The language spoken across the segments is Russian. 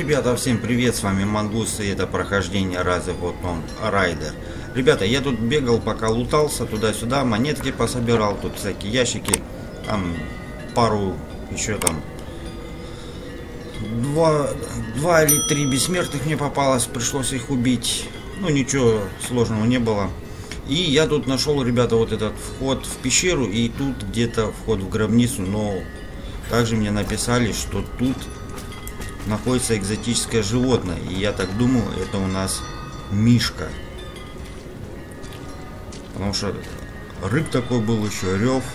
Ребята, всем привет, с вами Мангус, и это прохождение Rise of Tomb Raider. Ребята, я тут бегал, пока лутался туда-сюда, монетки пособирал, тут всякие ящики, там пару, еще там, два или три бессмертных мне попалось, пришлось их убить, ну ничего сложного не было. И я тут нашел, ребята, вот этот вход в пещеру, и тут где-то вход в гробницу, но также мне написали, что тут находится экзотическое животное, и я так думаю, это у нас мишка, потому что рык такой был, еще рев.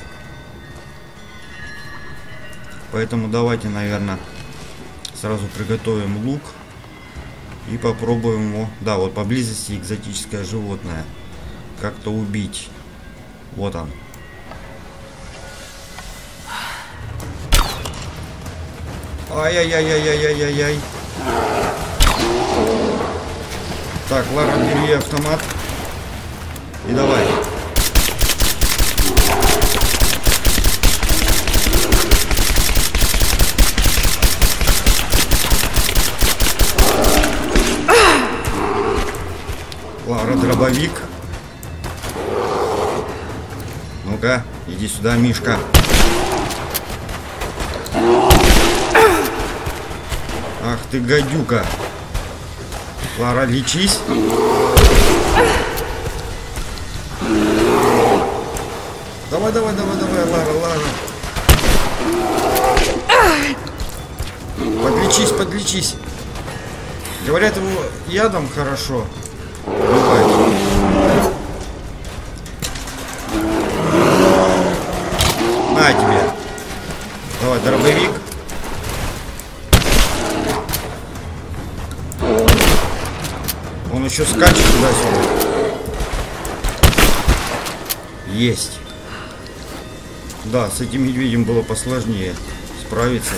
Поэтому давайте, наверное, сразу приготовим лук и попробуем его, да, вот поблизости экзотическое животное как-то убить. Вот он. Ай-яй-яй-яй-яй-яй-яй. Так, Лара, бери автомат. И давай. Лара, дробовик. Ну-ка, иди сюда, Мишка. Ах ты, гадюка. Лара, лечись. Давай, давай, давай, давай, Лара. Подлечись, подлечись. Говорят, его ядом хорошо убивать. На тебе. Давай, дробовик. Он еще скачет туда-сюда. Есть. Да, с этим медведем было посложнее справиться.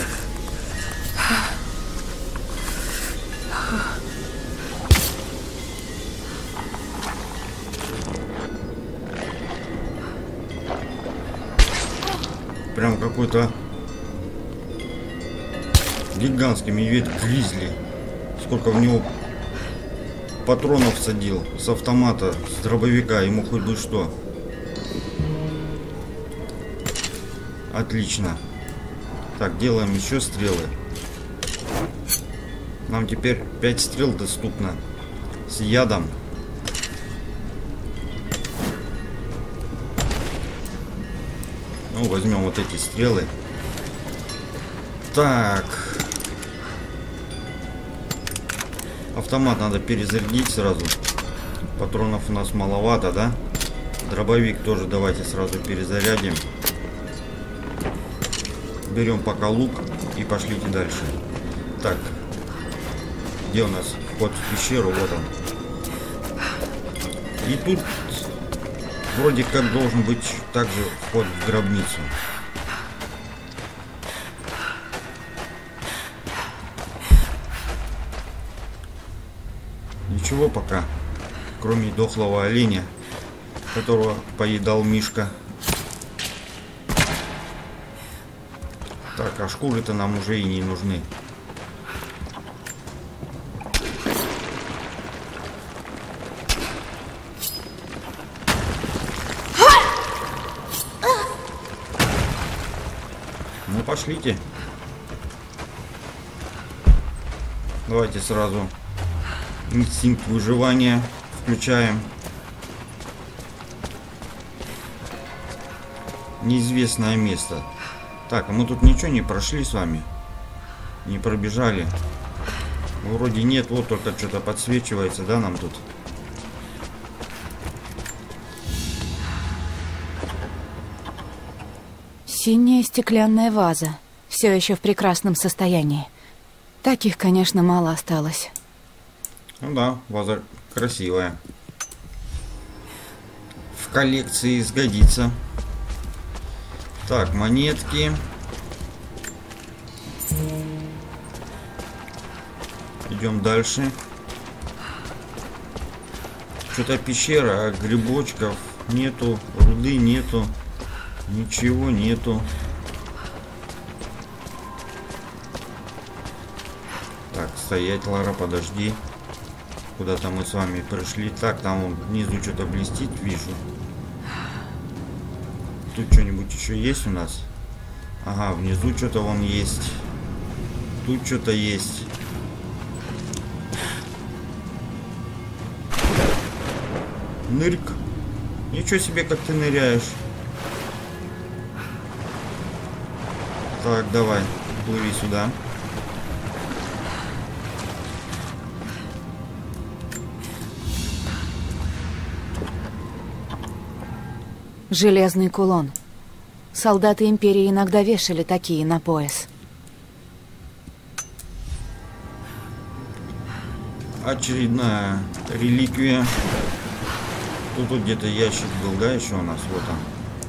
Прям какой-то гигантский медведь-гризли. Сколько в него патронов садил с автомата, с дробовика, ему хоть бы что. Отлично. Так, делаем еще стрелы. Нам теперь 5 стрел доступно с ядом. Ну, возьмем вот эти стрелы. Так. Автомат надо перезарядить сразу. Патронов у нас маловато, да? Дробовик тоже давайте сразу перезарядим. Берем пока лук и пошлите дальше. Так. Где у нас вход в пещеру? Вот он. И тут вроде как должен быть также вход в гробницу. Ничего пока, кроме дохлого оленя, которого поедал Мишка. Так, а шкуры-то нам уже и не нужны. Ну, пошлите. Давайте сразу инстинкт выживания включаем. Неизвестное место. Так, а мы тут ничего не прошли с вами. Не пробежали. Вроде нет, вот только что-то подсвечивается, да, нам тут. Синяя стеклянная ваза. Все еще в прекрасном состоянии. Таких, конечно, мало осталось. Ну да, ваза красивая. В коллекции сгодится. Так, монетки. Идем дальше. Что-то пещера, а грибочков нету, руды нету, ничего нету. Так, стоять, Лара, подожди. Куда-то мы с вами пришли. Так, там вон внизу что-то блестит, вижу. Тут что-нибудь еще есть у нас? Ага, внизу что-то вон есть. Тут что-то есть. Нырк. Ничего себе, как ты ныряешь. Так, давай, плыви сюда. Железный кулон. Солдаты Империи иногда вешали такие на пояс. Очередная реликвия. Тут где-то ящик был, да, еще у нас? Вот он.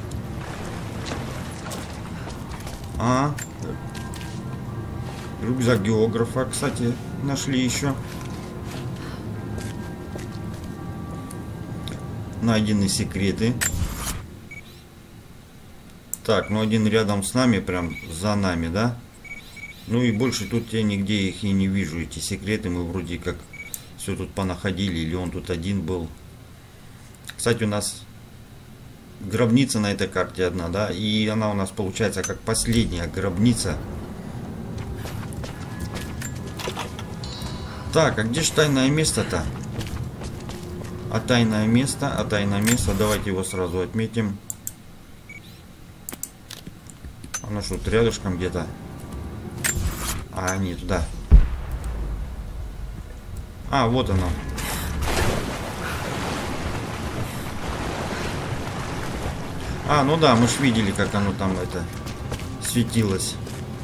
Рюкзак географа, кстати, нашли еще. Найдены секреты. Так, ну один рядом с нами, прям за нами, да? Ну и больше тут я нигде их и не вижу, эти секреты. Мы вроде как все тут понаходили, или он тут один был. Кстати, у нас гробница на этой карте одна, да? И она у нас получается как последняя гробница. Так, а где же тайное место-то? А тайное место, давайте его сразу отметим. Оно что, тут рядышком где-то? А, не туда. А, вот оно. А, ну да, мы ж видели, как оно там это светилось.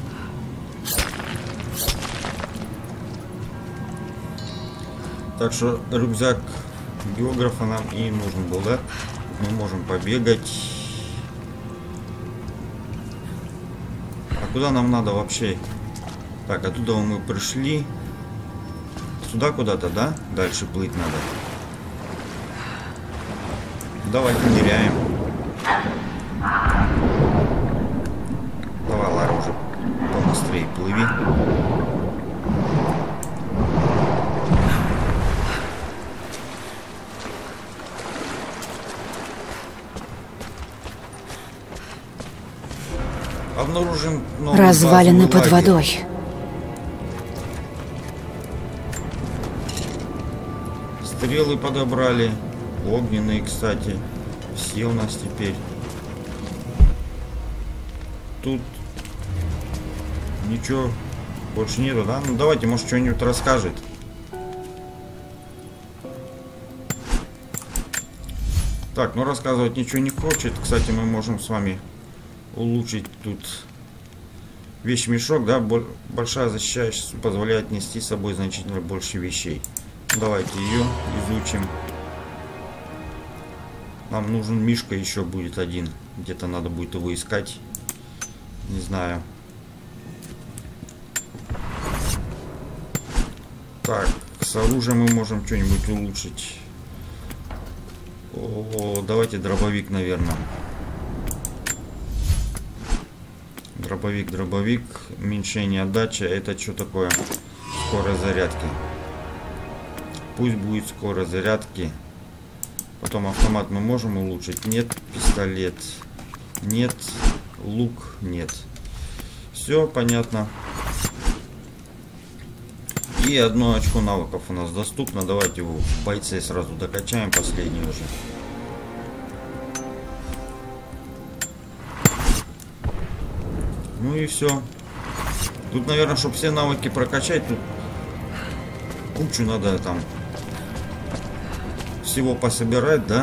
Так что рюкзак географа нам и нужен был, да? Мы можем побегать. А куда нам надо вообще? Так, оттуда мы пришли. Сюда куда-то, да? Дальше плыть надо. Давайте ныряем. Давай, Лара, уже побыстрее плыви. Обнаружен новый развалины базовый под лагерь. водой. Стрелы подобрали. Огненные, кстати. Все у нас теперь. Тут ничего больше нету, да? Ну давайте, может, что-нибудь расскажет. Так, ну рассказывать ничего не хочет. Кстати, мы можем с вами улучшить тут вещмешок, да? Большая защищающая позволяет нести с собой значительно больше вещей. Давайте ее изучим. Нам нужен мишка еще будет один. Где-то надо будет его искать. Не знаю. Так, с оружием мы можем что-нибудь улучшить. О, давайте дробовик, наверное. Дробовик. Уменьшение отдачи. Это что такое? Скорость зарядки. Пусть будет скорость зарядки. Потом автомат мы можем улучшить. Нет. Пистолет. Нет. Лук. Нет. Все понятно. И одно очко навыков у нас доступно. Давайте его в бойце сразу докачаем. Последний уже. Ну и все. Тут, наверное, чтобы все навыки прокачать, тут кучу надо там всего пособирать, да?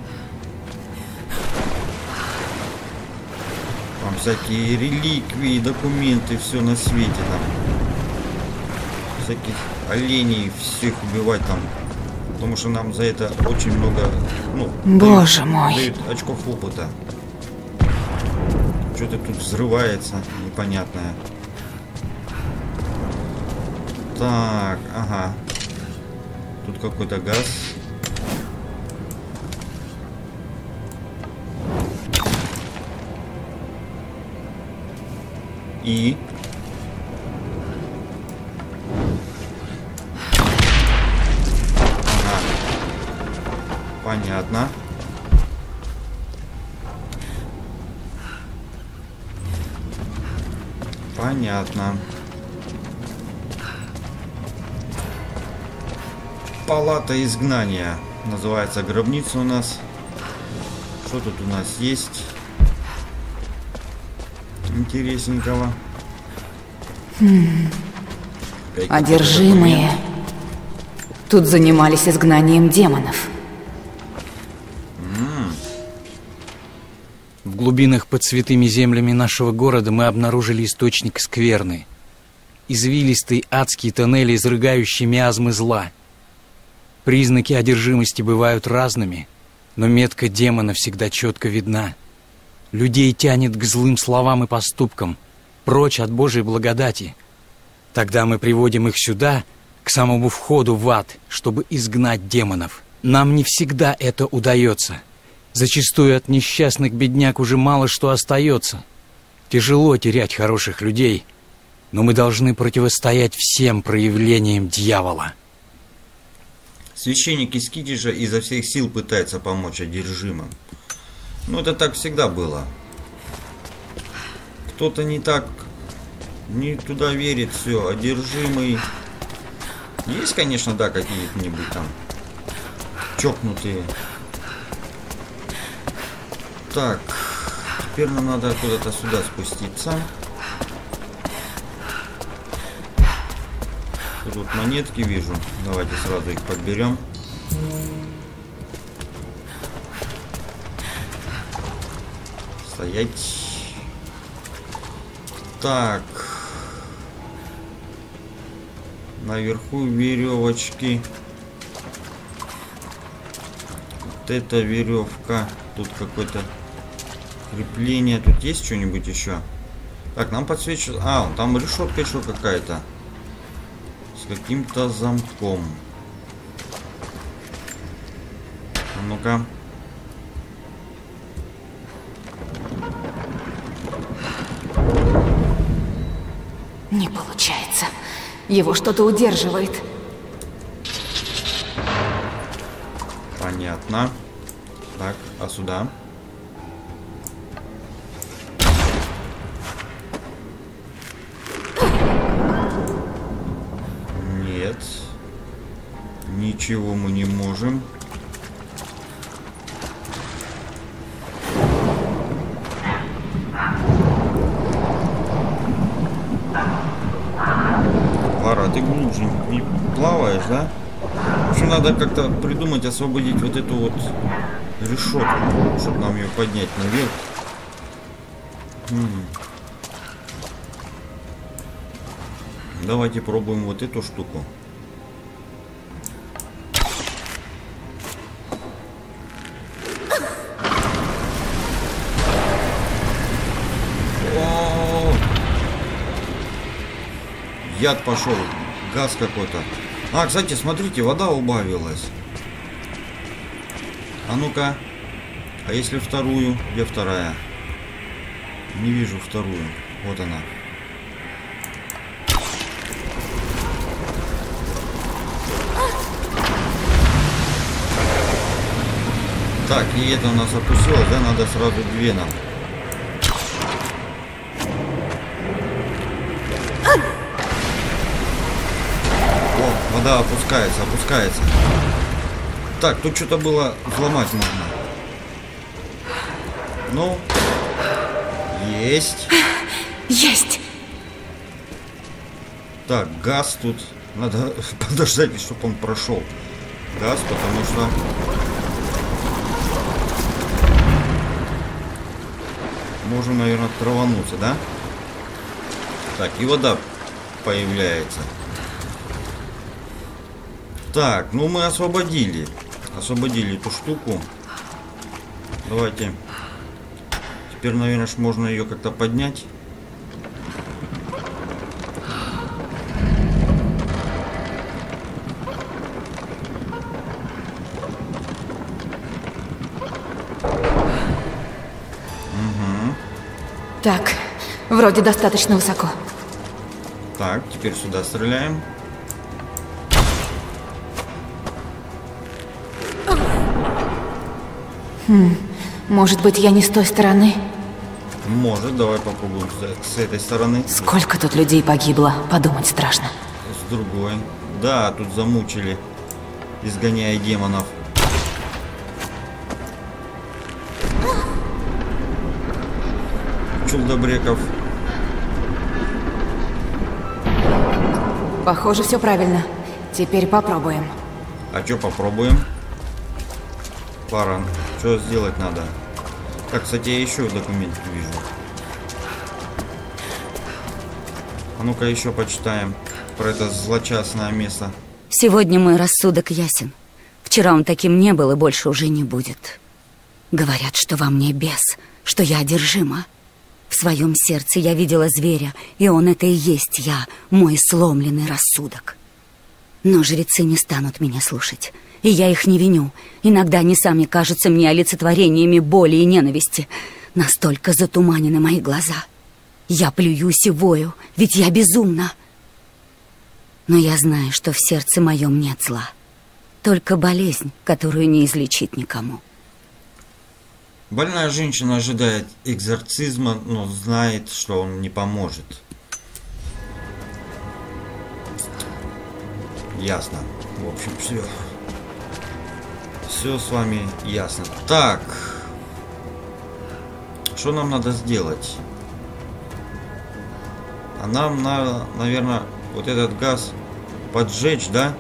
Там всякие реликвии, документы, все на свете там. Всяких оленей, всех убивать там. Потому что нам за это очень много, ну, Боже мой. дают очков опыта. Что-то тут взрывается непонятное. Так, ага. Тут какой-то газ. Понятно. Понятно. Палата изгнания. Называется гробница у нас. Что тут у нас есть интересненького? Одержимые. Тут занимались изгнанием демонов. В глубинах под святыми землями нашего города мы обнаружили источник скверны. Извилистые адские тоннели, изрыгающие миазмы зла. Признаки одержимости бывают разными, но метка демона всегда четко видна. Людей тянет к злым словам и поступкам, прочь от Божьей благодати. Тогда мы приводим их сюда, к самому входу в ад, чтобы изгнать демонов. Нам не всегда это удается. Зачастую от несчастных бедняк уже мало что остается. Тяжело терять хороших людей, но мы должны противостоять всем проявлениям дьявола. Священник из Китежа изо всех сил пытается помочь одержимым. Ну, это так всегда было. Кто-то не так, не туда верит, все, одержимый. Есть, конечно, да, какие-нибудь там чокнутые. Так, теперь нам надо куда-то сюда спуститься. Тут монетки вижу. Давайте сразу их подберем. Стоять. Так. Наверху веревочки. Вот эта веревка. Тут какое-то крепление. Тут есть что-нибудь еще? Так, нам подсвечивает. А, там решетка еще какая-то. С каким-то замком. А ну-ка. Не получается. Его что-то удерживает. Понятно. Так, а сюда? Нет. Ничего мы не можем. Лара, ты глубже не плаваешь, да? В общем, надо как-то придумать, освободить вот эту вот решетку, чтобы нам ее поднять наверх. Давайте пробуем вот эту штуку. О! Яд пошел, газ какой-то. А, кстати, смотрите, вода убавилась. А ну-ка. А если вторую? Где вторая? Не вижу вторую. Вот она. Так, и это у нас опустилось, да? Надо сразу две нам. О, вода опускается, опускается. Так, тут что-то было взломать можно. Ну, есть. Есть. Так, газ тут. Надо подождать, чтобы он прошел. Газ, потому что... Можем, наверное, травануться, да? Так, и вода появляется. Так, ну мы освободили. Освободили эту штуку. Давайте. Теперь, наверное, можно ее как-то поднять. Так, вроде достаточно высоко. Так, теперь сюда стреляем. Может быть, я не с той стороны? Может, давай попробуем с этой стороны. Сколько тут людей погибло, подумать страшно. С другой. Да, тут замучили, изгоняя демонов. Чулдобреков. Похоже, все правильно. Теперь попробуем. А что попробуем? Пара, что сделать надо? Так, кстати, я еще документ вижу. А ну-ка еще почитаем про это злочастное место. Сегодня мой рассудок ясен. Вчера он таким не был и больше уже не будет. Говорят, что во мне бес, что я одержима. В своем сердце я видела зверя, и он это и есть я, мой сломленный рассудок. Но жрецы не станут меня слушать, и я их не виню. Иногда они сами кажутся мне олицетворениями боли и ненависти. Настолько затуманены мои глаза. Я плююсь и вою, ведь я безумна. Но я знаю, что в сердце моем нет зла. Только болезнь, которую не излечить никому. Больная женщина ожидает экзорцизма, но знает, что он не поможет. Ясно. В общем, все. Все с вами ясно. Так. Что нам надо сделать? А нам надо, наверное, вот этот газ поджечь, да?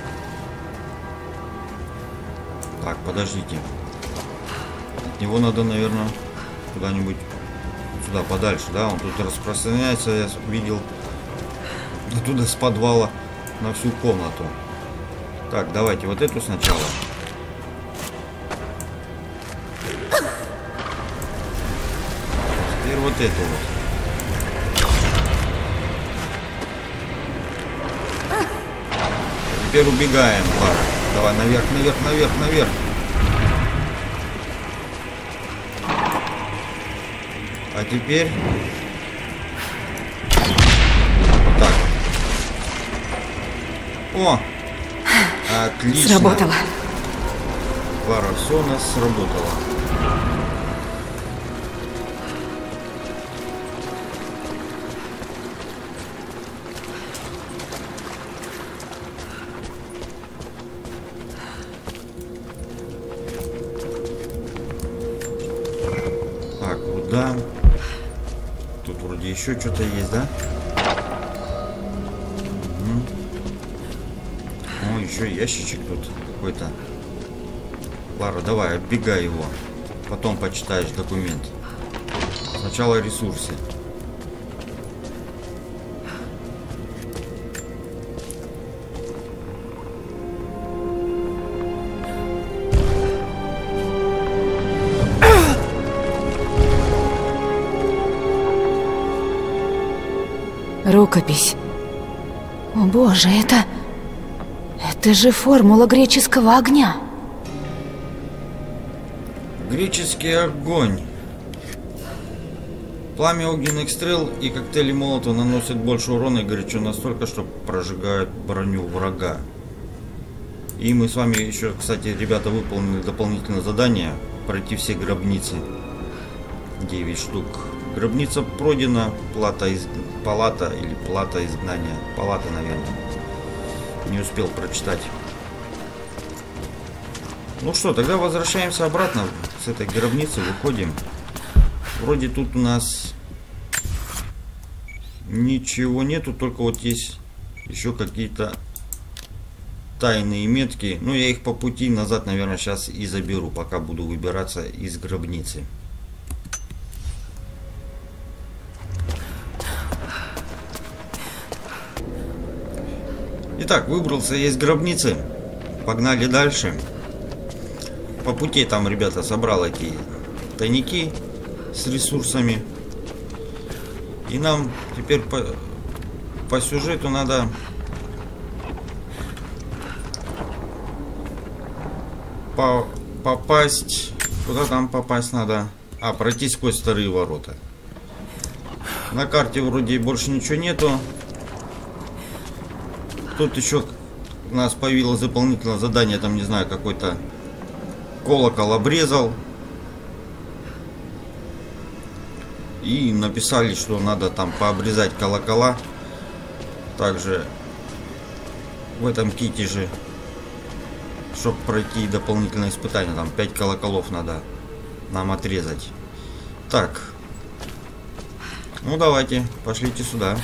Так, подождите. От него надо, наверное, куда-нибудь сюда подальше, да? Он тут распространяется, я видел, оттуда с подвала на всю комнату. Так, давайте вот эту сначала. Теперь вот эту вот. Теперь убегаем, Лара. Давай наверх, наверх, наверх, наверх. А теперь так. О! Отлично. Сработало. Лара, все у нас сработало. Так, куда? Тут вроде еще что-то есть, да? Угу. О, еще ящичек тут какой-то. Лара, давай, оббегай его. Потом почитаешь документ. Сначала ресурсы. Рукопись. О боже, это же формула греческого огня. Греческий огонь. Пламя огненных стрел и коктейли молотова наносят больше урона и горячо настолько, что прожигают броню врага. И мы с вами еще, кстати, ребята, выполнили дополнительное задание пройти все гробницы. 9 штук. Гробница пройдена, палата или плата изгнания. Палата, наверное. Не успел прочитать. Ну что, тогда возвращаемся обратно с этой гробницы, выходим. Вроде тут у нас ничего нету, только вот есть еще какие-то тайные метки. Ну, я их по пути назад, наверное, сейчас и заберу, пока буду выбираться из гробницы. Итак, выбрался я из гробницы. Погнали дальше. По пути там, ребята, собрал эти тайники с ресурсами. И нам теперь по сюжету надо попасть. Куда там попасть надо? А, пройти сквозь старые ворота. На карте вроде больше ничего нету. Тут еще у нас появилось дополнительное задание, там, не знаю, какой-то колокол обрезал. И написали, что надо там пообрезать колокола. Также в этом ките же, чтобы пройти дополнительное испытание, там 5 колоколов надо нам отрезать. Так. Ну давайте, пошлите сюда.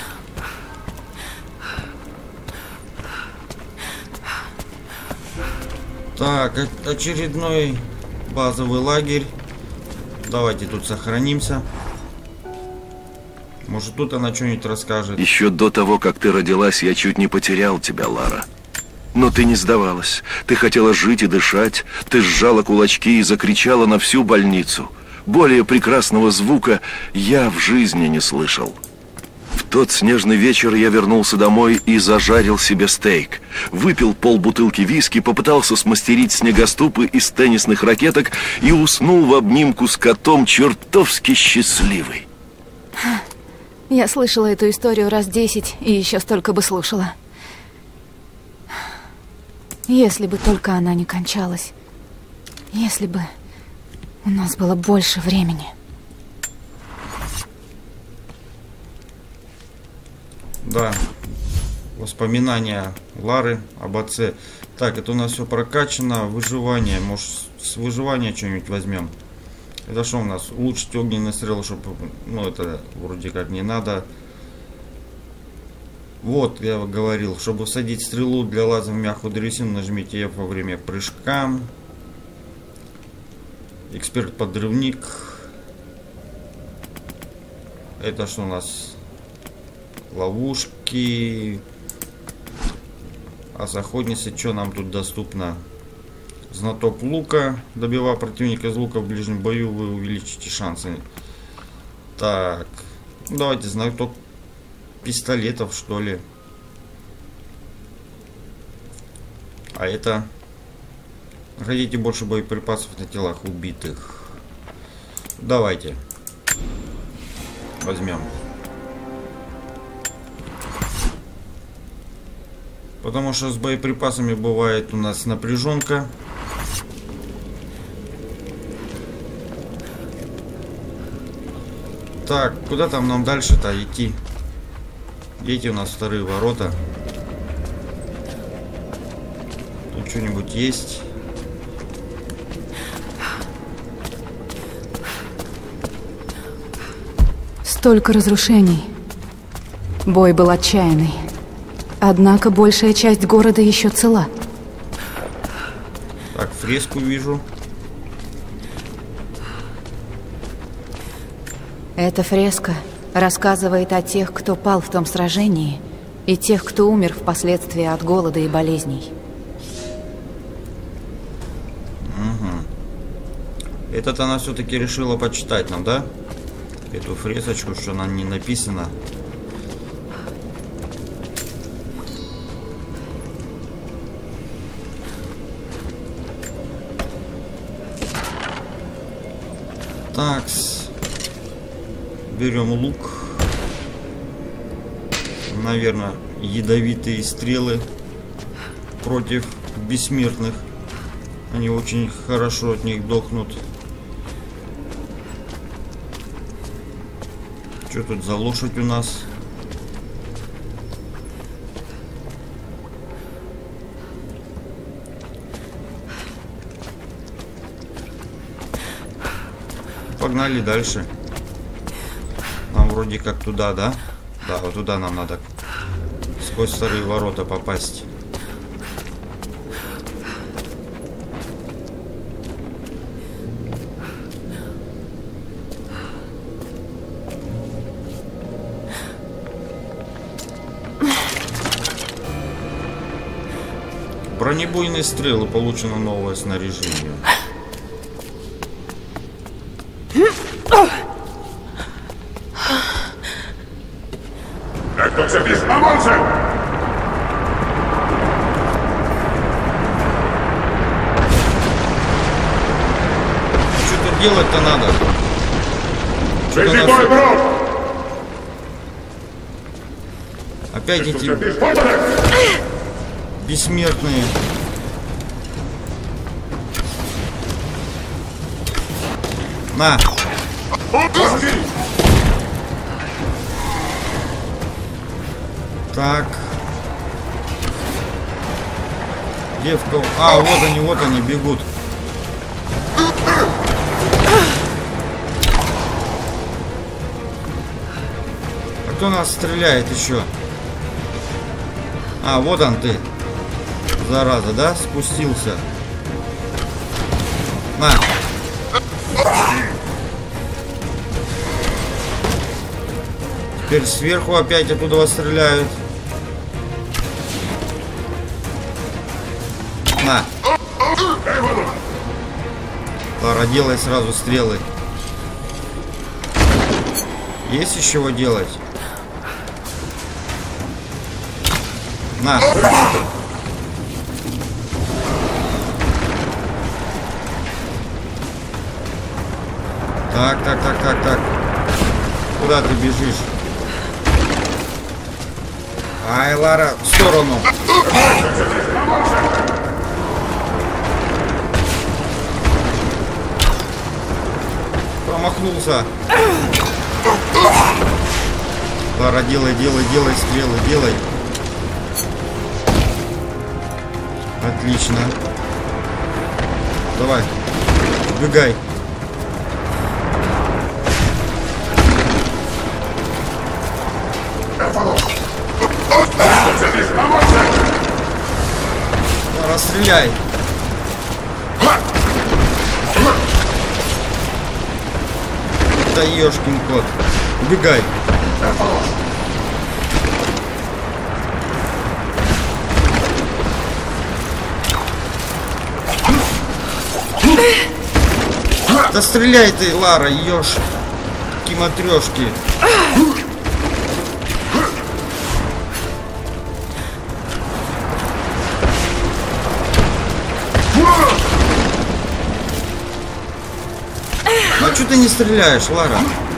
Так, очередной базовый лагерь. Давайте тут сохранимся. Может, тут она что-нибудь расскажет. Еще до того, как ты родилась, я чуть не потерял тебя, Лара. Но ты не сдавалась. Ты хотела жить и дышать. Ты сжала кулачки и закричала на всю больницу. Более прекрасного звука я в жизни не слышал. В тот снежный вечер я вернулся домой и зажарил себе стейк. Выпил полбутылки виски, попытался смастерить снегоступы из теннисных ракеток и уснул в обнимку с котом, чертовски счастливый. Я слышала эту историю раз 10 и еще столько бы слушала. Если бы только она не кончалась. Если бы у нас было больше времени. Да. Воспоминания Лары об отце. Так, это у нас все прокачано. Выживание. Может, с выживания что-нибудь возьмем. Это что у нас? Улучшить огненный стрел, чтобы... Ну, это вроде как не надо. Вот, я говорил, чтобы всадить стрелу для лаза в мягкую древесину, нажмите F во время прыжка. Эксперт-подрывник. Это что у нас? Ловушки. Ас-охотница. Что нам тут доступно? Знаток лука. Добивая противника из лука в ближнем бою, вы увеличите шансы. Так. Ну, давайте знаток пистолетов, что ли. А это... Находите больше боеприпасов на телах убитых. Давайте. Возьмем. Потому что с боеприпасами бывает у нас напряженка. Так, куда там нам дальше-то идти? Эти у нас вторые ворота. Тут что-нибудь есть? Столько разрушений. Бой был отчаянный. Однако большая часть города еще цела. Так, фреску вижу. Эта фреска рассказывает о тех, кто пал в том сражении, и тех, кто умер впоследствии от голода и болезней. Угу. Этот она все-таки решила почитать нам, да? Эту фресочку, что она не написана. Такс. Берем лук. Наверное, ядовитые стрелы против бессмертных. Они очень хорошо от них дохнут. Что тут за лошадь у нас? Погнали дальше. Нам вроде как туда, да? Да, вот туда нам надо сквозь старые ворота попасть. Бронебойные стрелы, получено новое снаряжение. Что-то делать-то надо. Опять эти бессмертные. На! Так. Девка. А, вот они бегут. А кто нас стреляет еще? А, вот он ты. Зараза, да? Спустился. На. Теперь сверху опять оттуда вас стреляют. На. Лара, делай сразу стрелы. Есть еще чего делать? На. Так. Куда ты бежишь? Ай, Лара, в сторону. Промахнулся. Лара, делай стрелы, делай. Отлично. Давай, убегай. Расстреляй. Да ёшкин кот. Убегай. Да стреляй ты, Лара, ёшки матрешки. А что ты не стреляешь, Лара?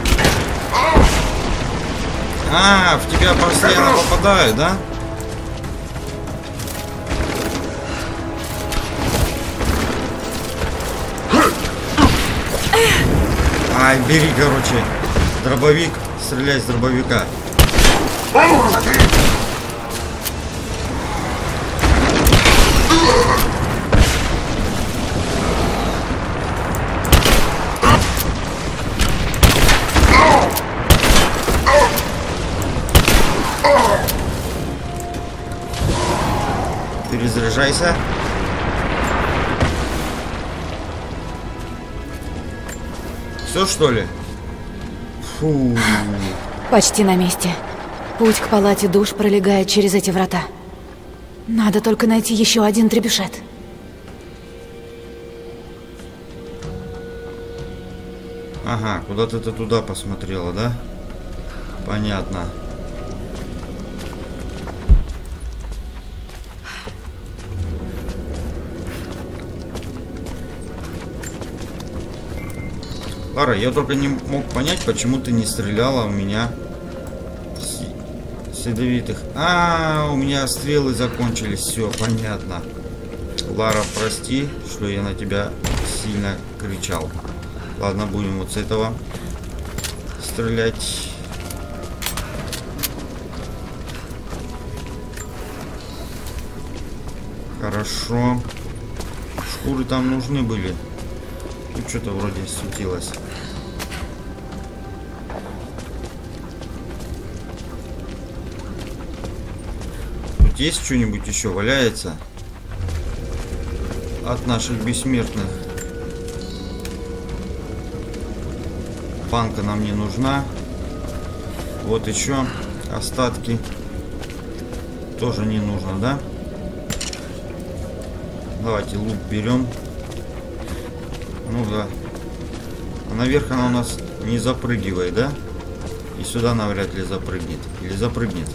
А, в тебя постоянно попадают, да? Ай, бери, короче, дробовик, стреляй с дробовика. Перезаряжайся. Все, что ли? Фу. Почти на месте. Путь к палате душ пролегает через эти врата. Надо только найти еще один требюшет. Ага, куда-то ты туда посмотрела, да? Понятно. Лара, я только не мог понять, почему ты не стреляла у меня с ядовитых. А, у меня стрелы закончились. Все, понятно. Лара, прости, что я на тебя сильно кричал. Ладно, будем вот с этого стрелять. Хорошо. Шкуры там нужны были. Тут что-то вроде светилось. Тут есть что-нибудь еще валяется от наших бессмертных? Банка нам не нужна. Вот еще остатки. Тоже не нужно, да? Давайте лук берем. Ну да. А наверх она у нас не запрыгивает, да? И сюда навряд ли запрыгнет. Или запрыгнет?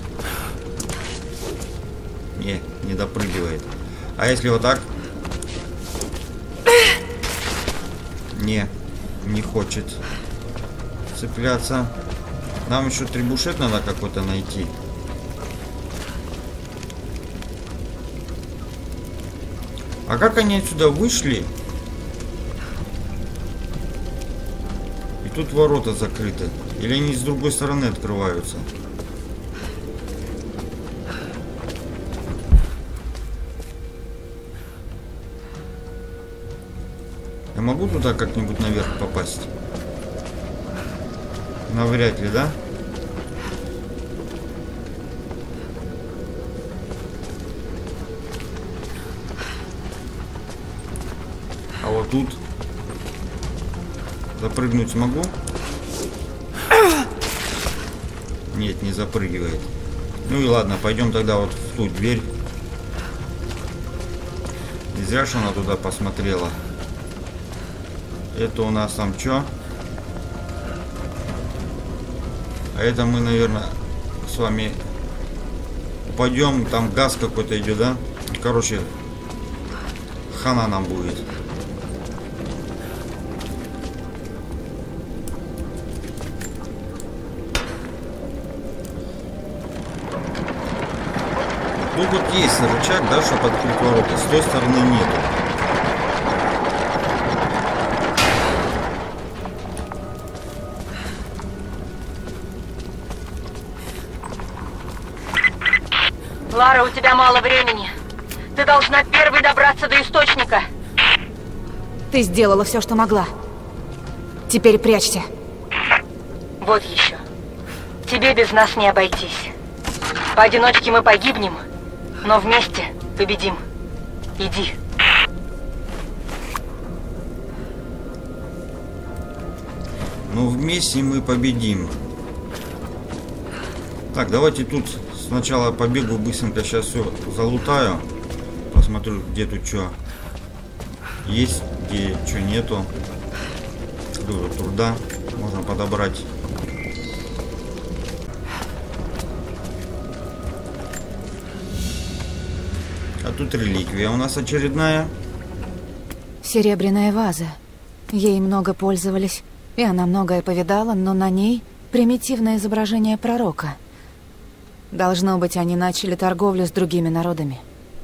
Не допрыгивает. А если вот так? Не хочет цепляться. Нам еще требушет надо какой-то найти. А как они отсюда вышли? И тут ворота закрыты. Или они с другой стороны открываются? могу туда как-нибудь наверх попасть? Навряд ли, да? А вот тут запрыгнуть смогу? Нет, не запрыгивает. Ну и ладно, пойдем тогда вот в ту дверь. Не зря, что она туда посмотрела. Это у нас там что? А это мы, наверное, с вами упадем. Там газ какой-то идет, да? Короче, хана нам будет. Тут вот есть рычаг, да, чтобы открыть ворота. С той стороны нету. Лара, у тебя мало времени. Ты должна первой добраться до источника. Ты сделала все, что могла. Теперь прячься. Вот еще. Тебе без нас не обойтись. Поодиночке мы погибнем, но вместе победим. Иди. Ну, вместе мы победим. Так, давайте тут сначала побегу быстренько, сейчас все залутаю. Посмотрю, где тут что есть, где что нету. Тоже труда можно подобрать. А тут реликвия у нас очередная. Серебряная ваза. Ей много пользовались, и она многое повидала, но на ней примитивное изображение пророка. Должно быть, они начали торговлю с другими народами.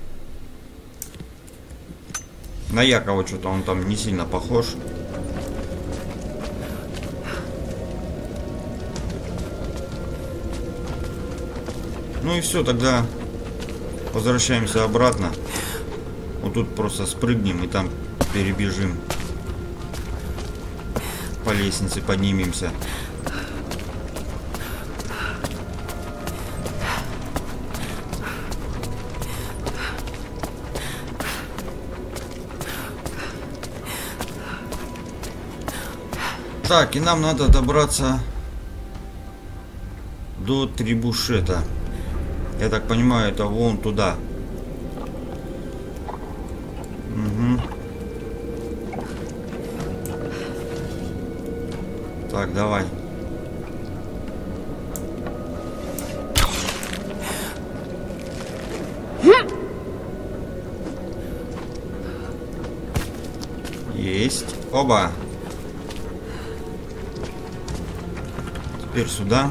На Якова что-то он там не сильно похож. Ну и все, тогда возвращаемся обратно. Вот тут просто спрыгнем и там перебежим. По лестнице поднимемся. Так, и нам надо добраться до Трибушета. Я так понимаю, это вон туда. Угу. Так, давай. Есть. Оба. Теперь сюда.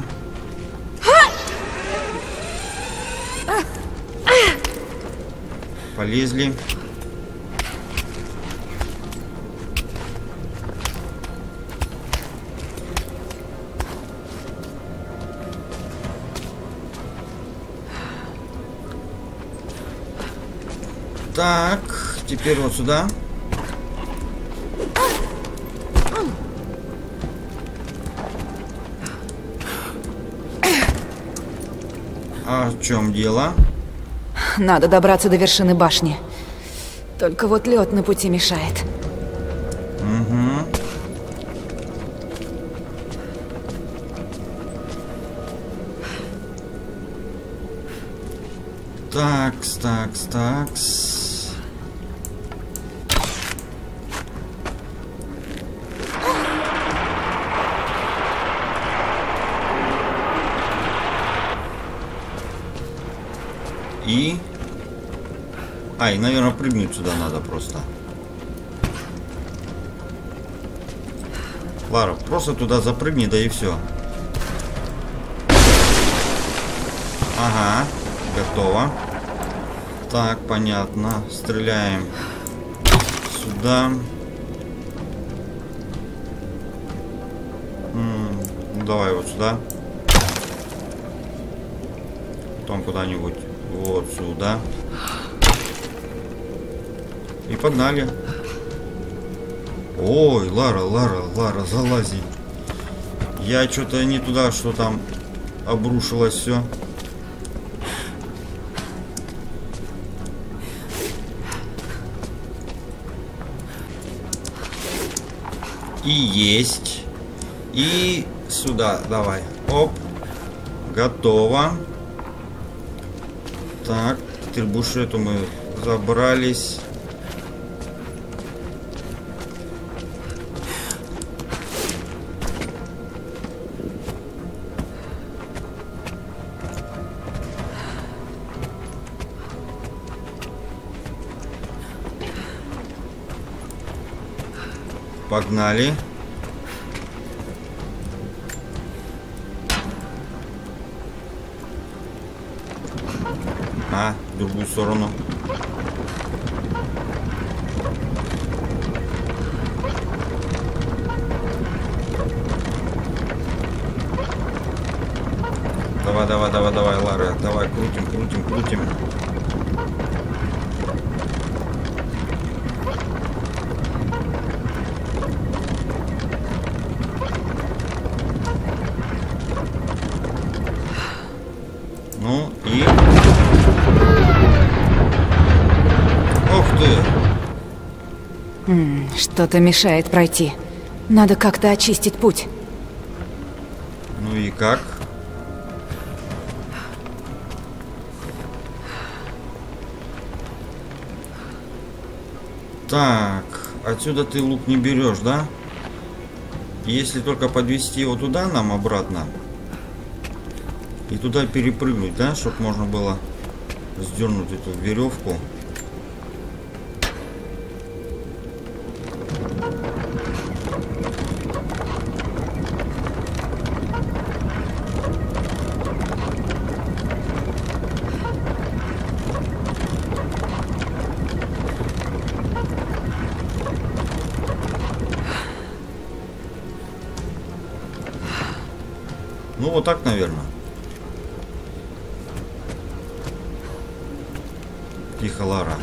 Полезли. Так, теперь вот сюда. А в чем дело? Надо добраться до вершины башни. Только вот лед на пути мешает. Угу. Такс. И... и, наверное, прыгнуть сюда надо просто. Лара, просто туда запрыгни, да и все. Ага, готово. Так, понятно. Стреляем сюда. Ну, давай вот сюда. Потом куда-нибудь вот сюда. И погнали. Ой, Лара, залази. Я что-то не туда, что там обрушилось все. И есть. И сюда, давай. Оп. Готово. Так, трибушету мы забрались. Погнали. В другую сторону. Давай, Лара. Давай, крутим. Ну и... Ух ты! Что-то мешает пройти. Надо как-то очистить путь. Ну и как? Так, отсюда ты лук не берешь, да? Если только подвести его туда нам обратно. И туда перепрыгнуть, да? Чтобы можно было сдернуть эту веревку. Ну, вот так, наверное. Тихо, Лара.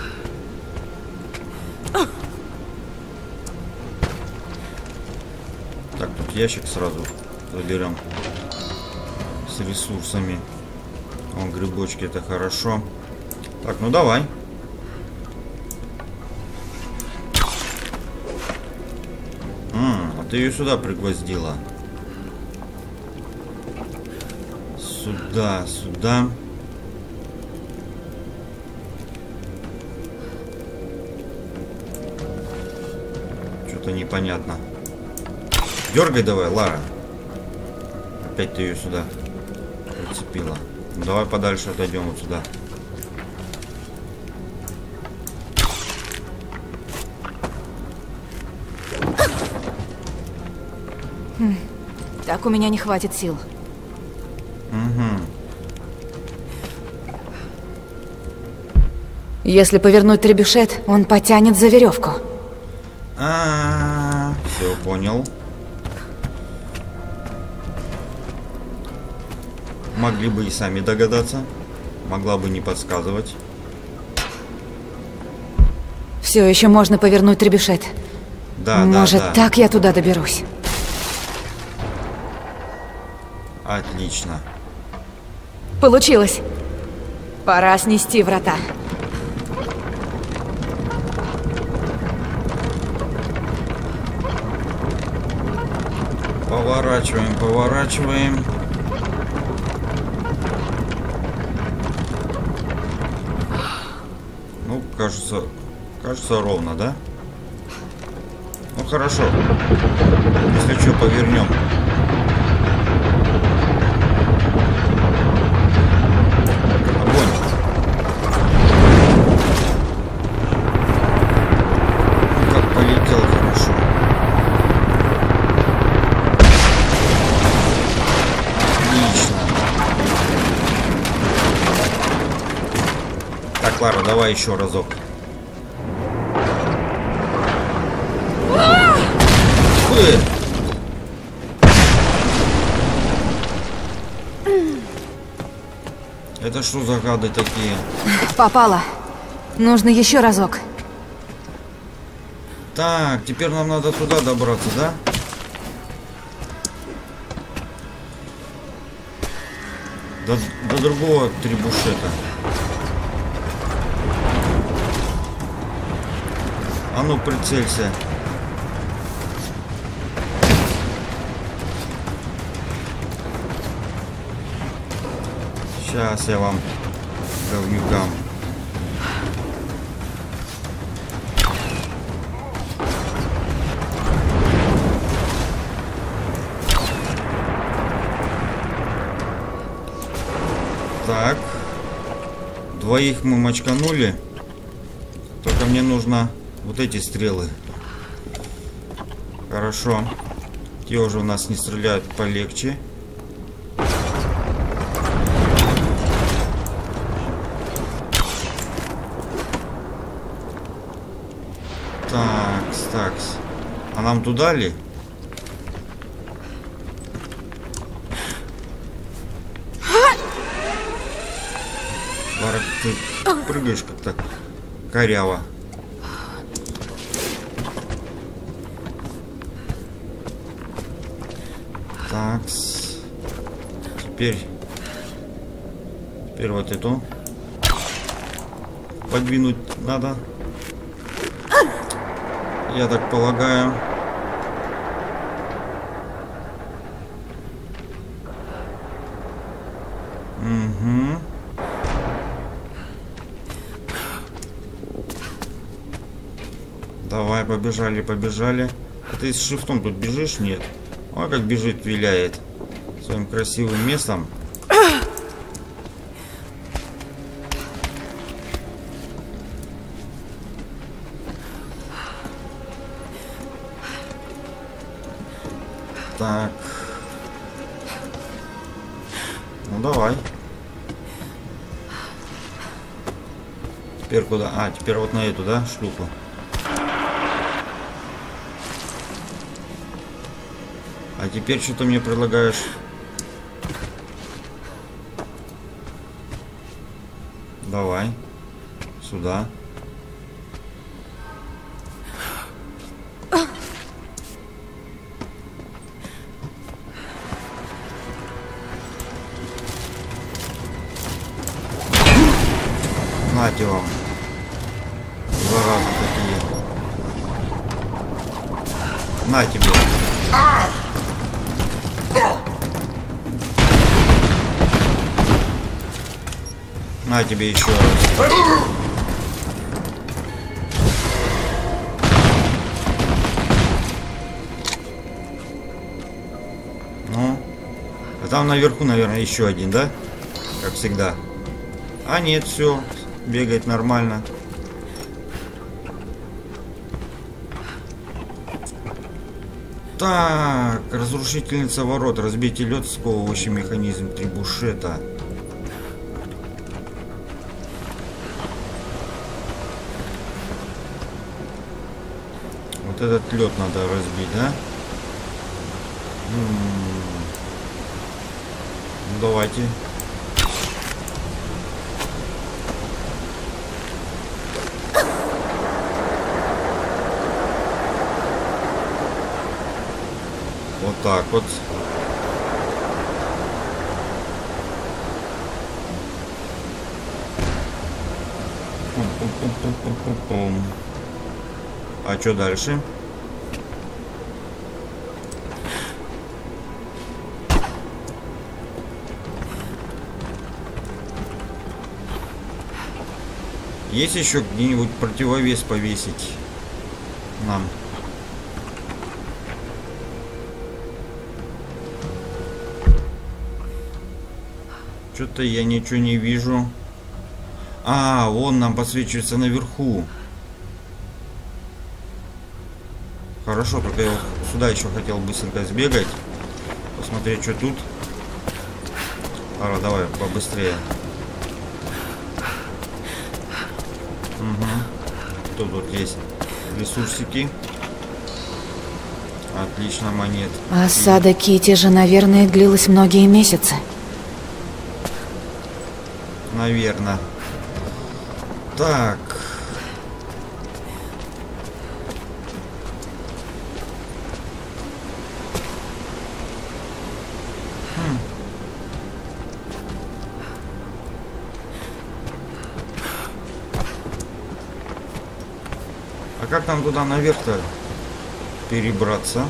Так, тут ящик сразу заберем. С ресурсами. Вон грибочки, это хорошо. Так, ну давай. А ты ее сюда пригвоздила. Сюда. Что-то непонятно. Дергай давай, Лара. Опять ты ее сюда прицепила. Ну, давай подальше отойдем вот сюда. Так у меня не хватит сил. Если повернуть требюшет, он потянет за веревку. Все, понял. Могли бы и сами догадаться. Могла бы не подсказывать. Все еще можно повернуть требюшет. Да, Может, так я туда доберусь. Отлично. Получилось. Пора снести врата. Поворачиваем. Ну, кажется ровно, да? Ну, хорошо. Если что, повернем. Огонь. Ну, как полетел, хорошо. Так, Лара, давай еще разок. Это что за гады такие? Попала. Нужно еще разок. Так, теперь нам надо туда добраться, да? До другого трибушета. А ну, прицелься. Сейчас я вам, говнюкам. Так. Двоих мы мочканули. Только мне нужно вот эти стрелы. Хорошо. Те уже у нас не стреляют, полегче. Такс. А нам туда ли? Лара, ты прыгаешь как-то коряво. Такс. Теперь вот эту подвинуть надо. Я так полагаю. Угу. Давай, побежали. А ты с шифтом тут бежишь? Нет. Ой, как бежит, виляет своим красивым местом. Так. Ну давай. Теперь куда? А, теперь вот на эту, да, штуку. А теперь что ты мне предлагаешь? Давай. Сюда. Нате вам. Заразы такие. На тебе. На тебе еще раз. Ну. А там наверху, наверное, еще один, да? Как всегда. А нет, все. Бегает нормально. Так, разрушительница ворот. Разбейте лед, сковывающий механизм трибушета. Вот этот лед надо разбить, да? Ну, давайте. Вот так вот. Пум-пум-пум-пум-пум-пум. А что дальше? Есть еще где-нибудь противовес повесить нам? Что-то я ничего не вижу. А, вон нам подсвечивается наверху. Хорошо, только я вот сюда еще хотел быстренько сбегать. Посмотреть, что тут. Ара, давай побыстрее. Угу. Что тут есть? Ресурсики. Отлично, монет. Осада Кити же, наверное, длилась многие месяцы. Наверное. Так. как нам туда наверх-то перебраться?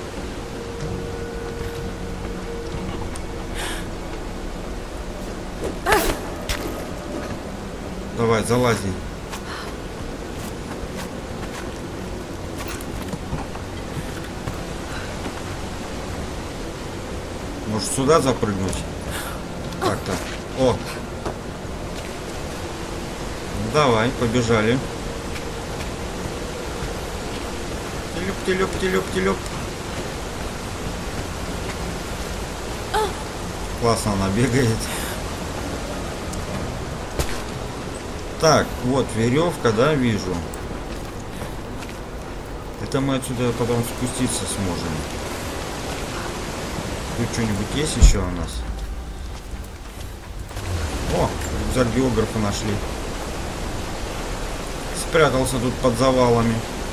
Давай, залази. Может, сюда запрыгнуть? Так-то. О! Давай, побежали. Телеп. Классно она бегает. Так, вот веревка, да, вижу. Это мы отсюда потом спуститься сможем. Тут что-нибудь есть еще у нас? О, рюкзак географа нашли. Спрятался тут под завалами.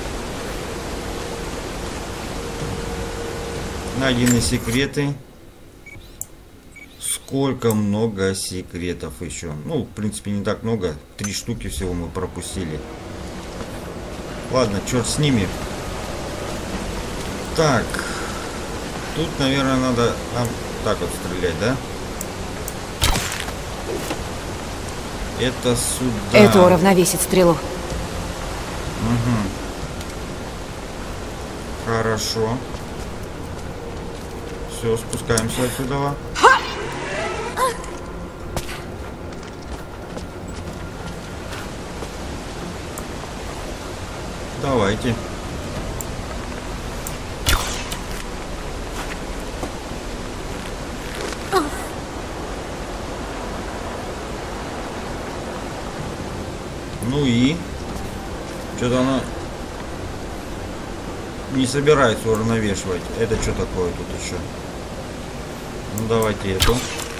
Найдены секреты. Сколько много секретов еще. Ну, в принципе, не так много. 3 штуки всего мы пропустили. Ладно, черт с ними. Так. Тут, наверное, надо нам так вот стрелять, да? Это сюда. Это уравновесит стрелу. Угу. Хорошо. Все, спускаемся отсюда. Давайте. Ну и что-то она не собирается уравновешивать. Это что такое тут еще? Ну давайте эту.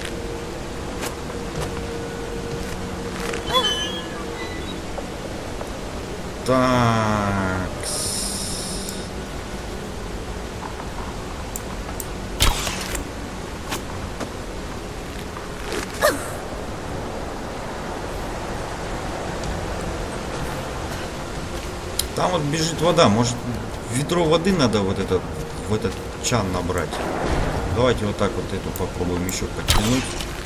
Так. Там вот бежит вода. Может, ведро воды надо в этот чан набрать. Давайте вот так вот эту попробуем еще подтянуть.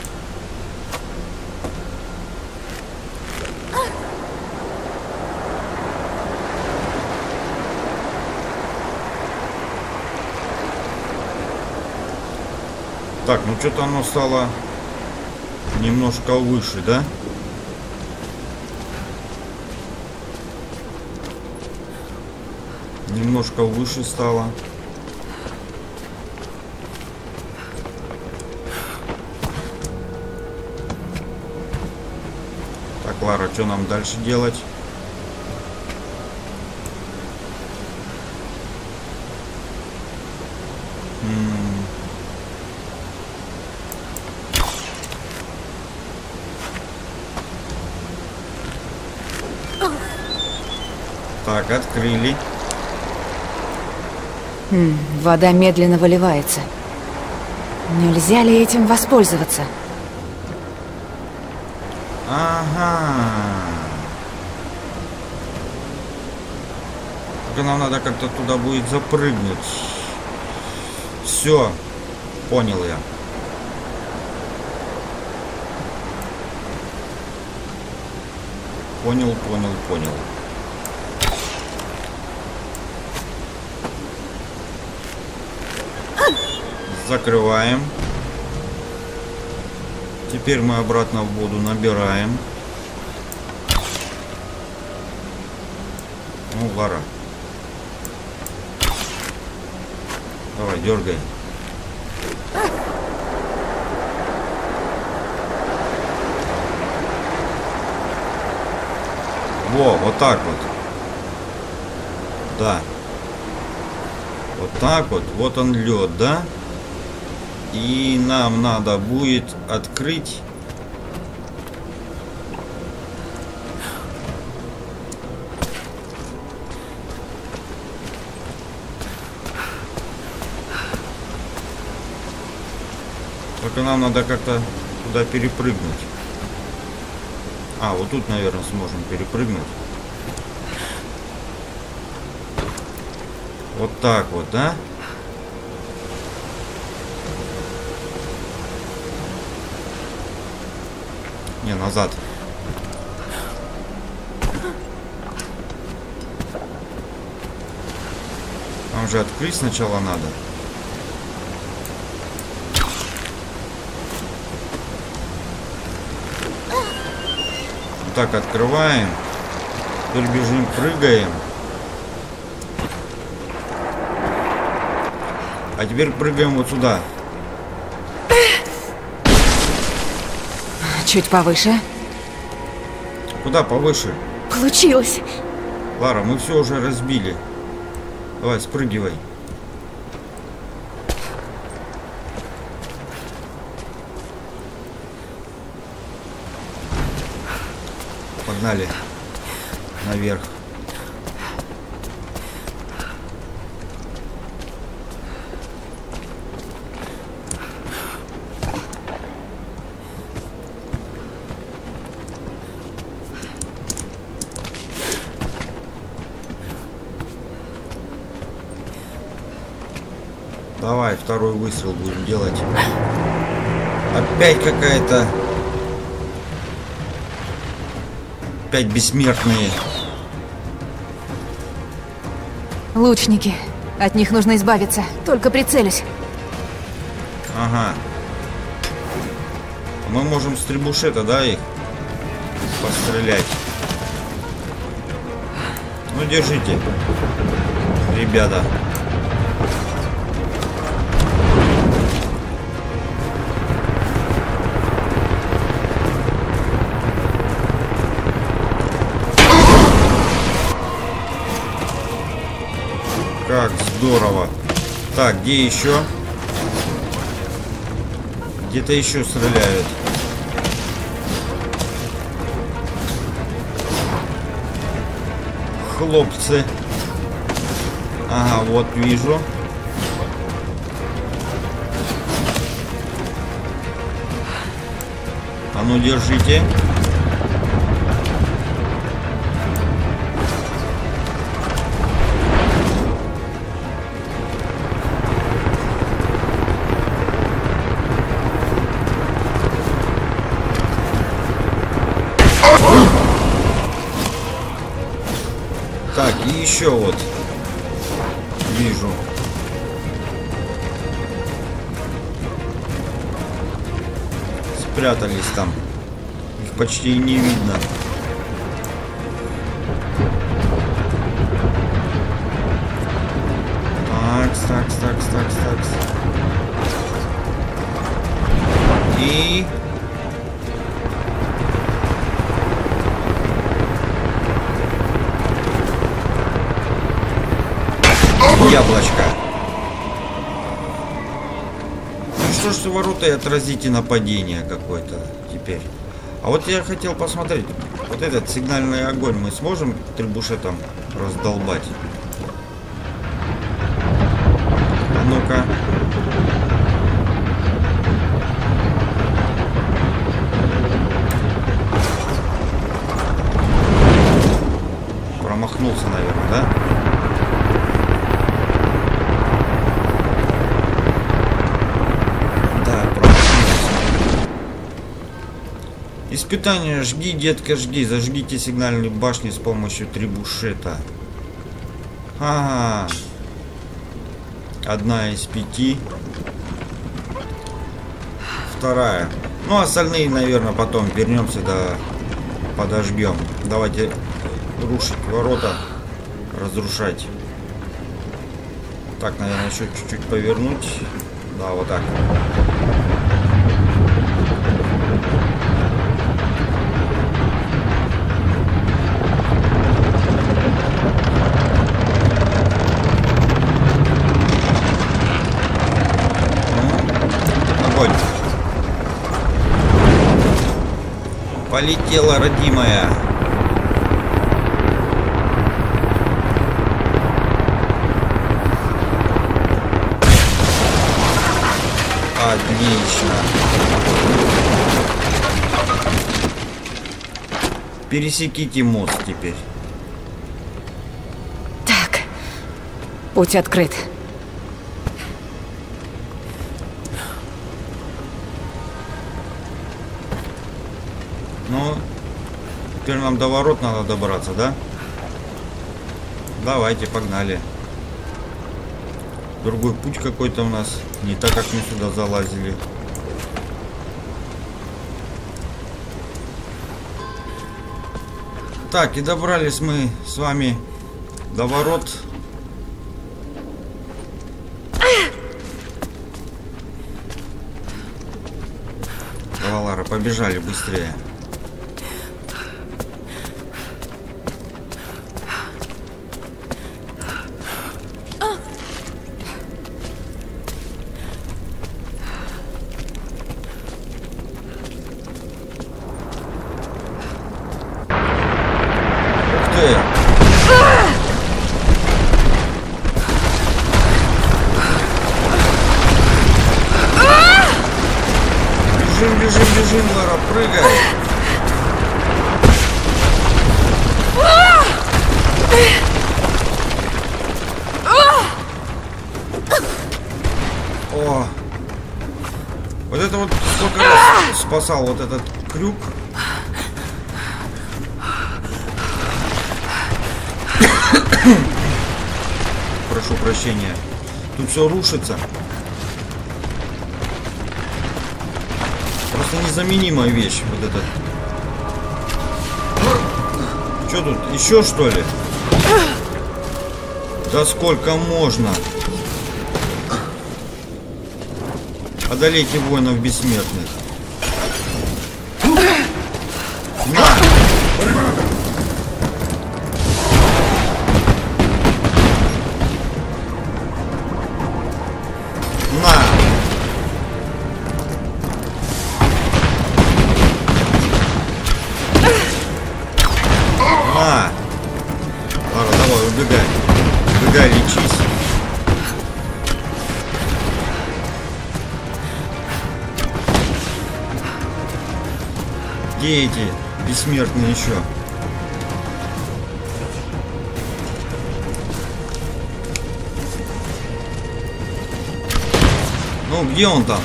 Так, ну что-то оно стало немножко выше, да? Немножко выше стало. Так, Лара, что нам дальше делать? Так, открыли. Вода медленно выливается. Нельзя ли этим воспользоваться? Ага. Только нам надо как-то туда будет запрыгнуть. Все, понял я. Понял. Закрываем. Теперь мы обратно в воду набираем. Ну, Лара. Давай, дергай. Во, вот так вот. Да. Вот так вот. Вот он лед, да? И нам надо будет открыть. Только нам надо как-то туда перепрыгнуть. А, вот тут, наверное, сможем перепрыгнуть. Вот так вот, да? Не, назад. Там же открыть сначала надо. Вот так открываем. Теперь бежим, прыгаем. А теперь прыгаем вот сюда. Чуть повыше. Куда повыше? Получилось. Лара, мы все уже разбили. Давай, спрыгивай. Погнали. Наверх. Давай, второй выстрел будем делать. Опять какая-то... Опять бессмертные. Лучники. От них нужно избавиться. Только прицелюсь. Ага. Мы можем с требушета, да, их пострелять. Ну, держите, ребята. Как здорово. Так, где еще? Где-то еще стреляют. Хлопцы. Ага, вот вижу. А ну, держите. Так, и еще вот вижу. Спрятались там. Их почти не видно. Так. И... яблочко. Ну что ж, ворота и отразите нападение какое-то теперь. А вот я хотел посмотреть. Вот этот сигнальный огонь мы сможем требушетом раздолбать? А ну-ка. Промахнулся, наверное, да? Испытание. Жги, детка, жги. Зажгите сигнальные башни с помощью требушета. Ага. 1 из 5. Вторая. Ну, остальные, наверное, потом вернемся, да подожгем. Давайте рушить ворота. Разрушать. Так, наверное, еще чуть-чуть повернуть. Да, вот так. Полетела, родимая. Отлично. Пересеките мост теперь. Так. Путь открыт. Ну, теперь нам до ворот надо добраться, да? Давайте, погнали. Другой путь какой-то у нас. Не так, как мы сюда залазили. Так, и добрались мы с вами до ворот. Давай, Лара, побежали быстрее. Бежим, Лара, прыгай. О, вот это вот сколько раз спасал вот этот крюк. Прошу прощения. Тут все рушится. Просто незаменимая вещь вот этот. Что тут? Еще что ли? Да сколько можно? Одолейте воинов бессмертных. На! На! На! Ладно, давай, убегай. Убегай, лечись. Где эти бессмертные еще? Ну, где он там?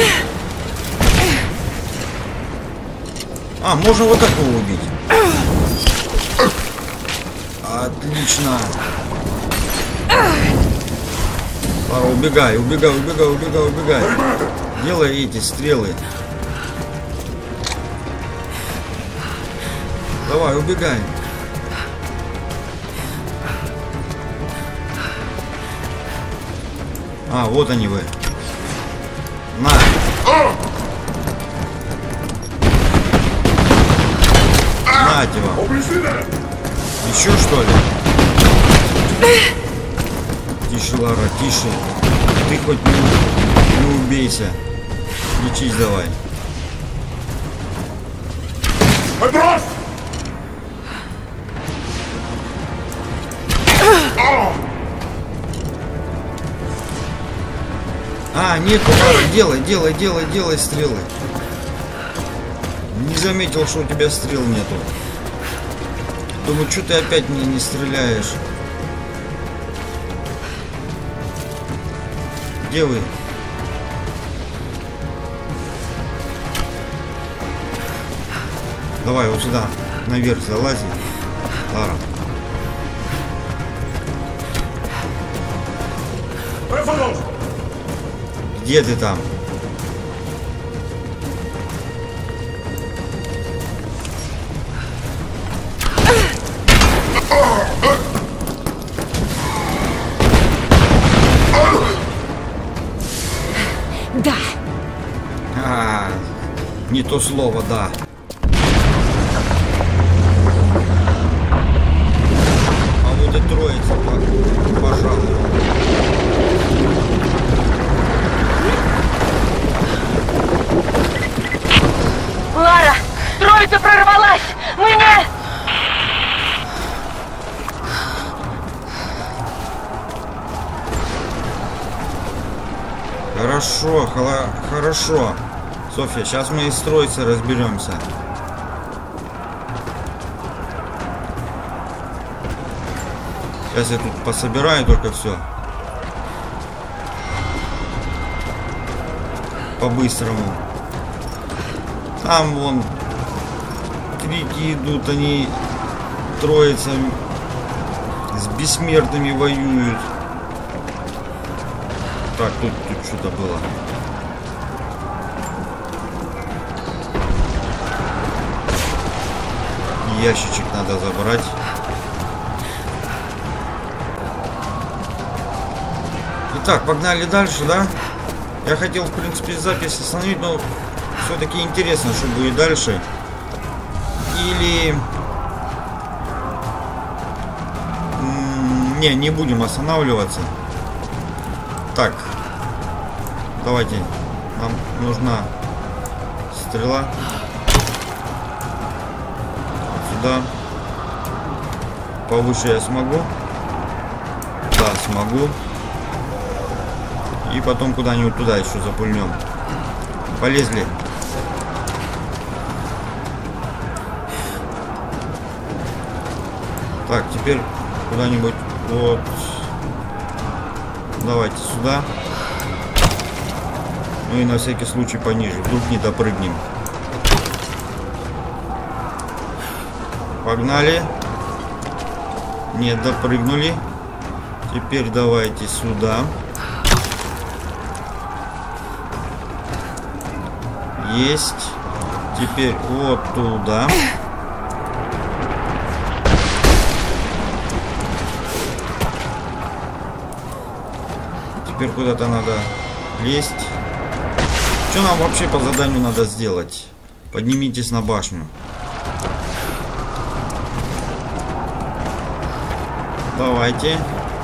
А, можно вот такого убить. Отлично. Пора, убегай, убегай, убегай, убегай, убегай. Делай эти стрелы. Давай, убегай. А, вот они вы. На. Нате вам. Еще что ли? Тише, Лара, тише. Ты хоть не убейся. Лечись давай. А, нету, Лара, делай стрелы. Не заметил, что у тебя стрел нету. Думаю, что ты опять мне не стреляешь? Где вы? Давай вот сюда, наверх залази, Лара. Где ты там? Да. Не то слово, да. А вот и троица, пожалуй. Лара, троица прорвалась! Мы не... Хорошо, хорошо. Софья, сейчас мы из троицы разберемся. Сейчас я тут пособираю только все. по-быстрому. Там вон крики идут, они троица с бессмертными воюют. Так, тут что-то было. Ящичек надо забрать. Итак, погнали дальше, да? Я хотел, в принципе, запись остановить, но все-таки интересно, что будет дальше. Или... не будем останавливаться. Так. Давайте. Нам нужна стрела. Сюда. Повыше я смогу. Да, смогу. И потом куда-нибудь туда еще запульнем. Полезли. Так, теперь куда-нибудь вот. Давайте сюда. Ну и на всякий случай пониже. Вдруг не допрыгнем. Погнали. Не допрыгнули. Теперь давайте сюда. Есть. Теперь вот туда. Теперь куда-то надо лезть. Что нам вообще по заданию надо сделать? Поднимитесь на башню. Давайте.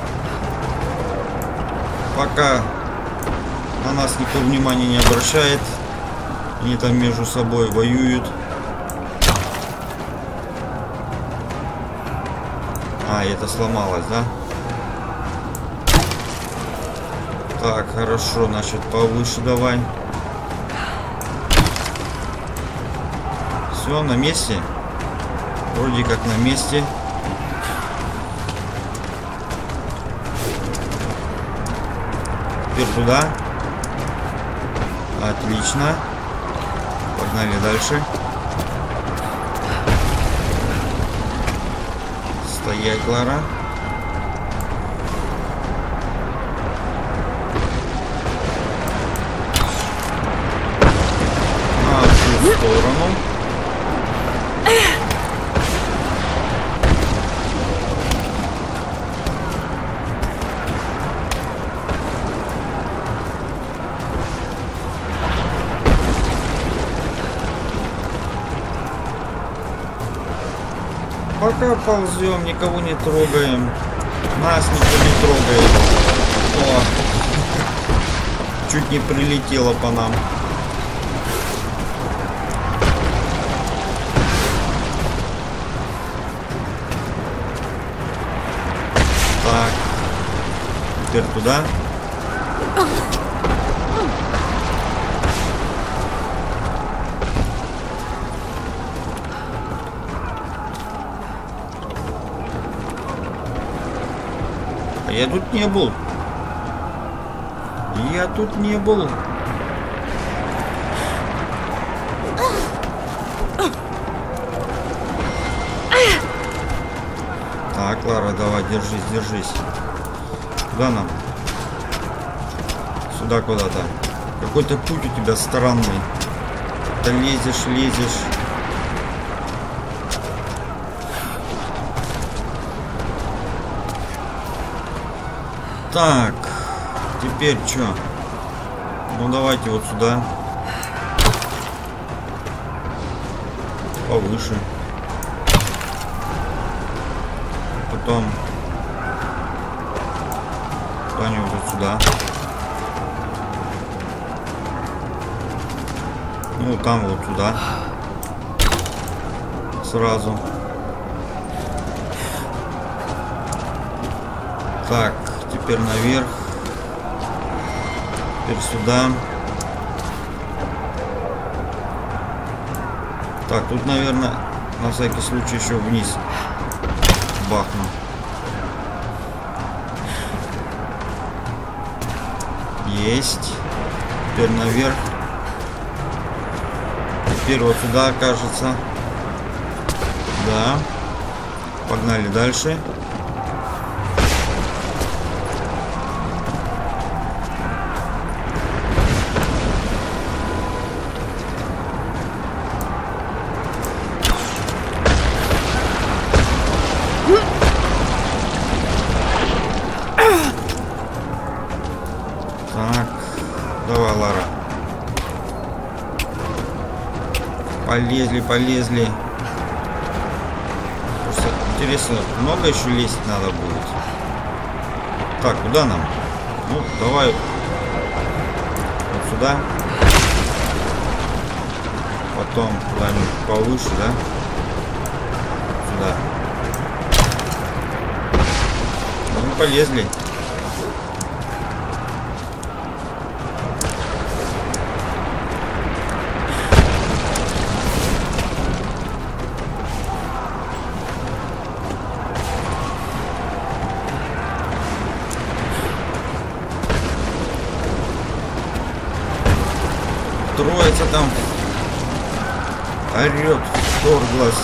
Пока на нас никто внимания не обращает. Они там между собой воюют. А, это сломалось, да? Так, хорошо, значит, повыше давай. Все, на месте. Вроде как на месте. Теперь туда. Отлично. Погнали дальше. Стоять, Лара. На ту сторону. Пока ползем, никого не трогаем. Нас никто не трогает. О, чуть не прилетело по нам. Так. Теперь туда. Я тут не был. Я тут не был. Так, Лара, давай, держись, держись. Куда нам? Сюда куда-то. Какой-то путь у тебя странный. Ты лезешь, лезешь. Так, теперь что? Ну давайте вот сюда. Повыше. Потом куда-нибудь вот сюда. Ну там вот сюда. Сразу. Так. Теперь наверх. Теперь сюда. Так, тут, наверное, на всякий случай еще вниз бахну. Есть. Теперь наверх. теперь вот сюда, кажется. Да. Погнали дальше. Так. Давай, Лара. Полезли, полезли. Просто интересно, много еще лезть надо будет. Так, куда нам? Ну, давай вот сюда. Потом куда-нибудь повыше, да? Сюда. Ну, полезли. Троица там орет, вторглась.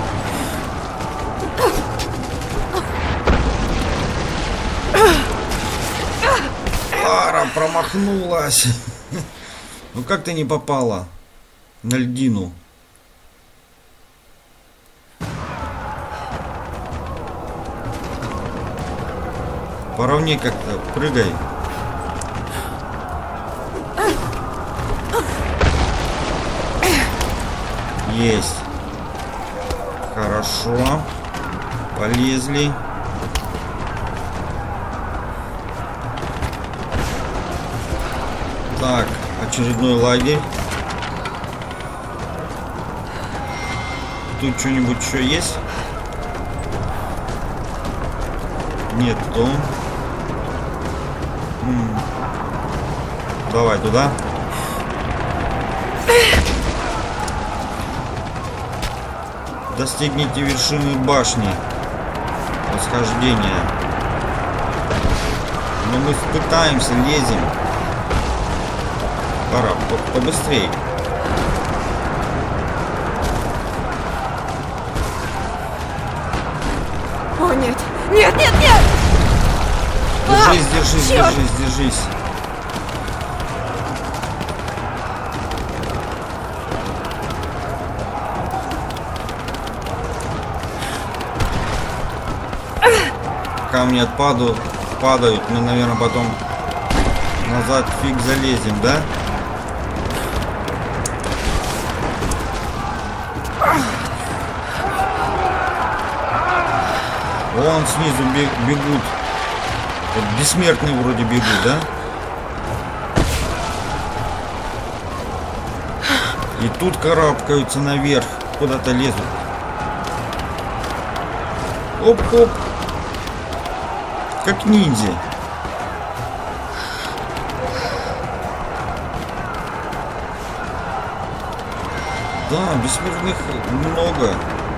Лара промахнулась. Ну как ты не попала на льдину? Поровней как-то, прыгай. Есть. Хорошо. Полезли. Так, очередной лагерь. Тут что-нибудь еще есть? Нет, то. Давай туда. Достигните вершины башни восхождения. Но мы пытаемся, лезем. Пора, побыстрее. О, нет! Нет, нет, нет! Держись, держись, держись, держись. Камни падают, мы, наверное, потом назад фиг залезем, да? Вон снизу бегут. Вот бессмертные вроде бегут, да? И тут карабкаются наверх, куда-то лезут. Оп-оп. Как ниндзя. Да, бессмертных много.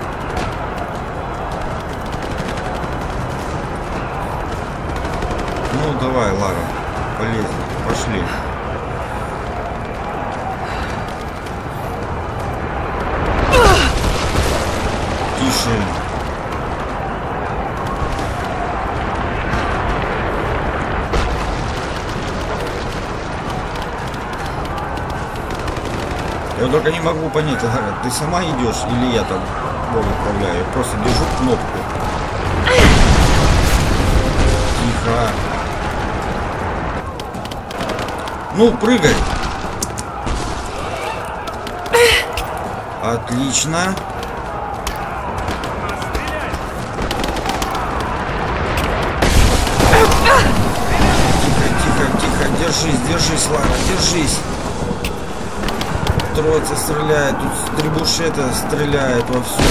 Ну давай, Лара, полезем, пошли. Тише. Я только не могу понять, Лара, ты сама идешь или я там Бог управляю? Я просто держу кнопку. Тихо. Ну, прыгай. Отлично. Тихо, тихо, тихо. Держись, держись, Лара, держись. Троица стреляет, тут трибушета стреляет вовсю.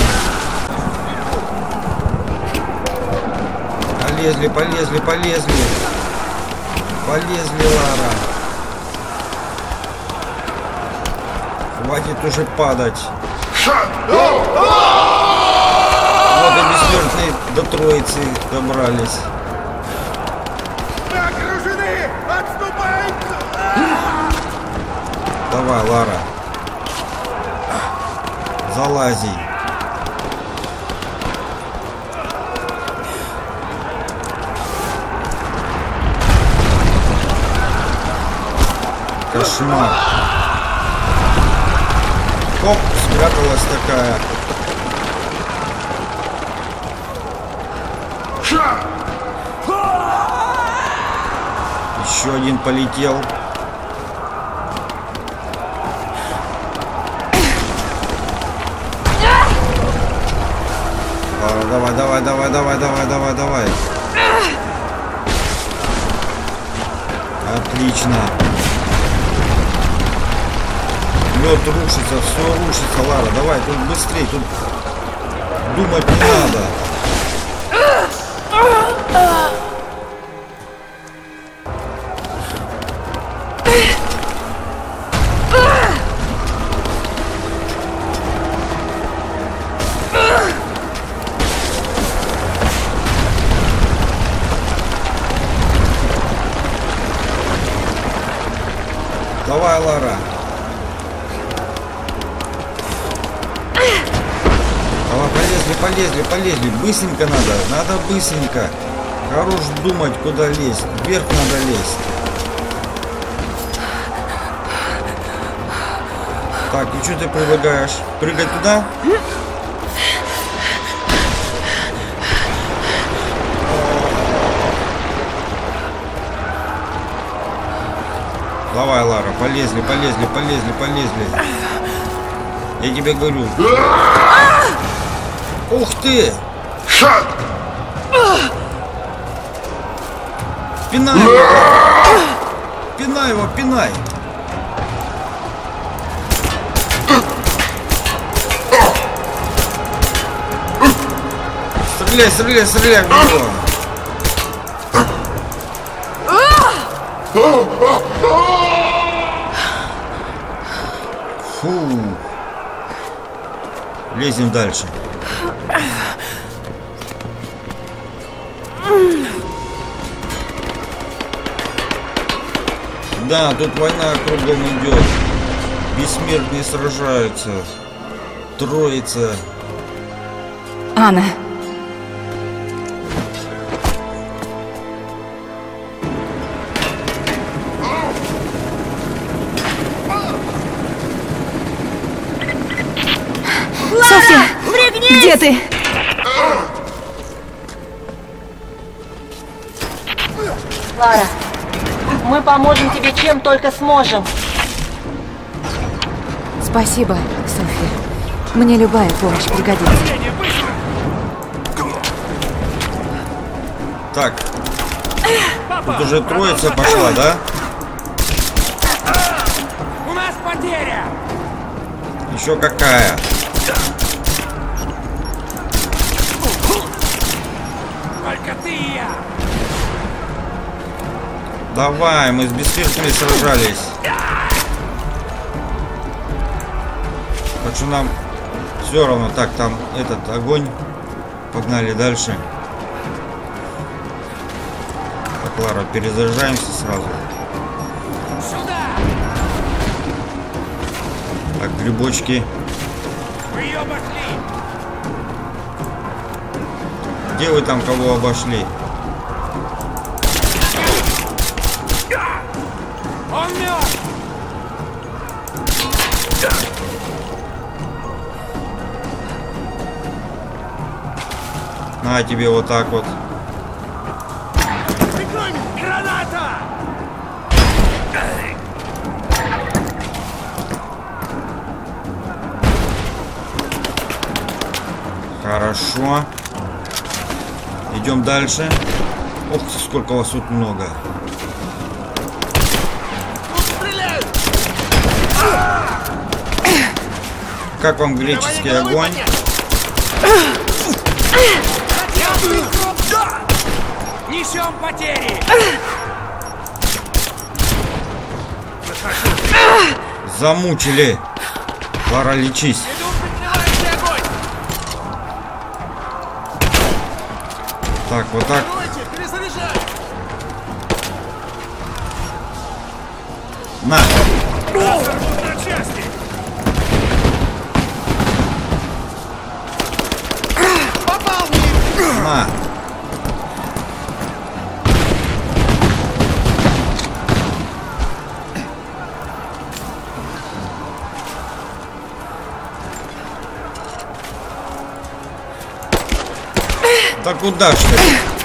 Полезли, полезли, полезли. Полезли, Лара. Хватит уже падать. Вот и бессмертные до троицы добрались. Окружены! Отступайте! Давай, Лара. Залази. Кошмар. Оп, спряталась такая. Еще один полетел. Давай, давай, давай, давай, давай, давай, давай. Отлично. Лед рушится, все рушится, Лара. Давай, тут быстрее, тут думать не надо. Давай, Лара. Давай, полезли, полезли. Быстренько надо быстренько. Хорош думать, куда лезть. Вверх надо лезть. Так, и что ты предлагаешь? Прыгать туда? Давай, Лара, полезли. Я тебе говорю. Ух ты! Пинай его! Пинай его, пинай! Стреляй в него! Фу. Лезем дальше. Да, тут война кругом идет. Бессмертные сражаются. Троица. Анна. Софья, где ты? Лара, мы поможем тебе чем только сможем. Спасибо, Софья. Мне любая помощь пригодится. Так. Тут уже троица пошла, да? У нас потеря! Еще какая? Только ты и я! Давай, мы с бессмертными сражались. Так что нам все равно. Так, там этот огонь. Погнали дальше. Так, Лара, перезаряжаемся сразу. Сюда! Так, грибочки. Мы ее обошли! Где вы там кого обошли? Он мертв! На тебе вот так вот. Прикрой меня! Граната! Хорошо. Идем дальше. Ох, сколько вас тут много. Как вам греческий огонь? Несем потери! Замучили. Лара, лечись. Иду прикрывающий огонь! Так, вот так. Перезаряжай! На. Разорвут на части! На. Да куда ж ты?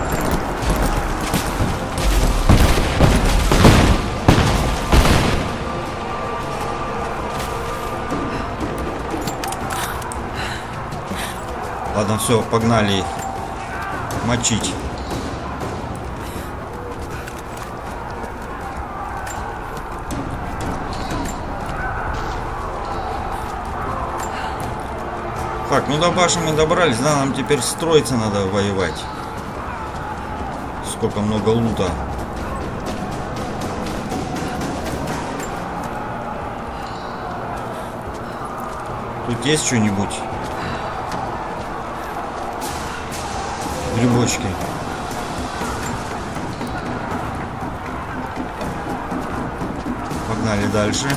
Ладно, все, погнали их мочить. Так, ну до башни мы добрались, да, нам теперь строиться надо, воевать. Сколько много лута. Тут есть что-нибудь? Грибочки. Погнали дальше.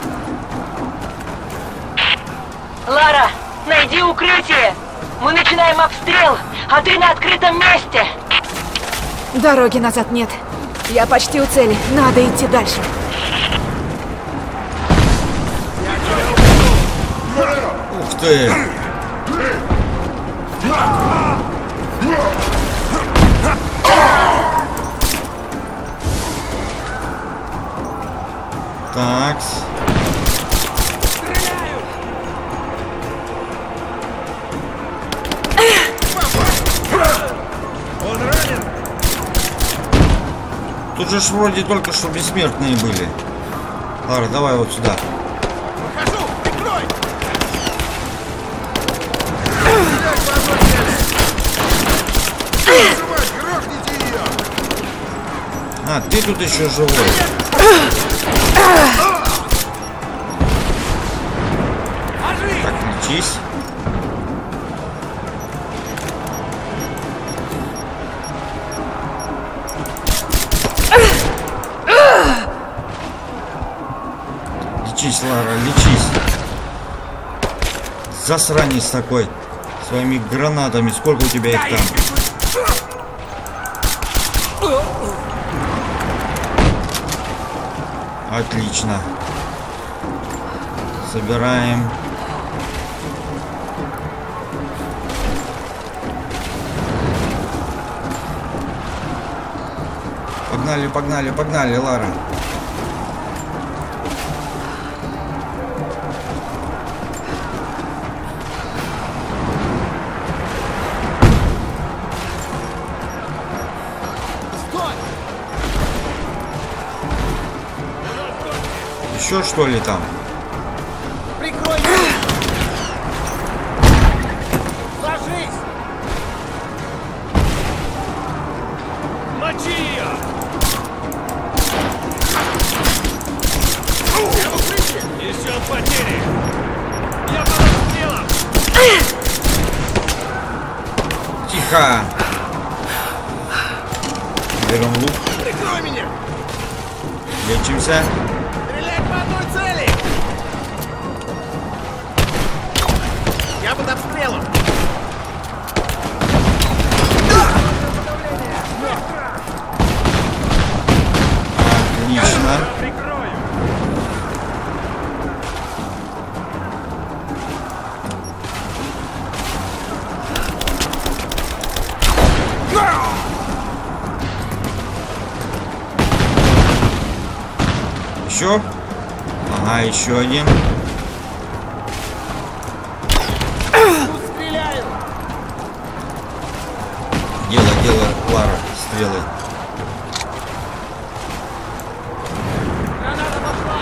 Лара, найди укрытие! Мы начинаем обстрел, а ты на открытом месте! Дороги назад нет. Я почти у цели. Надо идти дальше. Ух ты! Такс. Он ранен! Тут же ж вроде только что бессмертные были. Лара, давай вот сюда. Выхожу! Прикрой! Грохните ее! А, ты тут еще живой. Так, лечись. Лечись, Лара, лечись. Засранец такой. Своими гранатами. Сколько у тебя их там? Отлично. Собираем. Погнали, погнали, погнали, Лара. Еще что ли там? Прикрой! Ложись! Мочи ее! Я в укрытии! Несем потери! Я под обстрелом! Тихо! Берем лук. Прикрой меня! Лечимся. Стрелять по одной цели! Я под обстрелом! Отлично. Прикрою! Еще? Ага, еще один. Стреляю! Дело, Лара, стрелы. Граната пошла!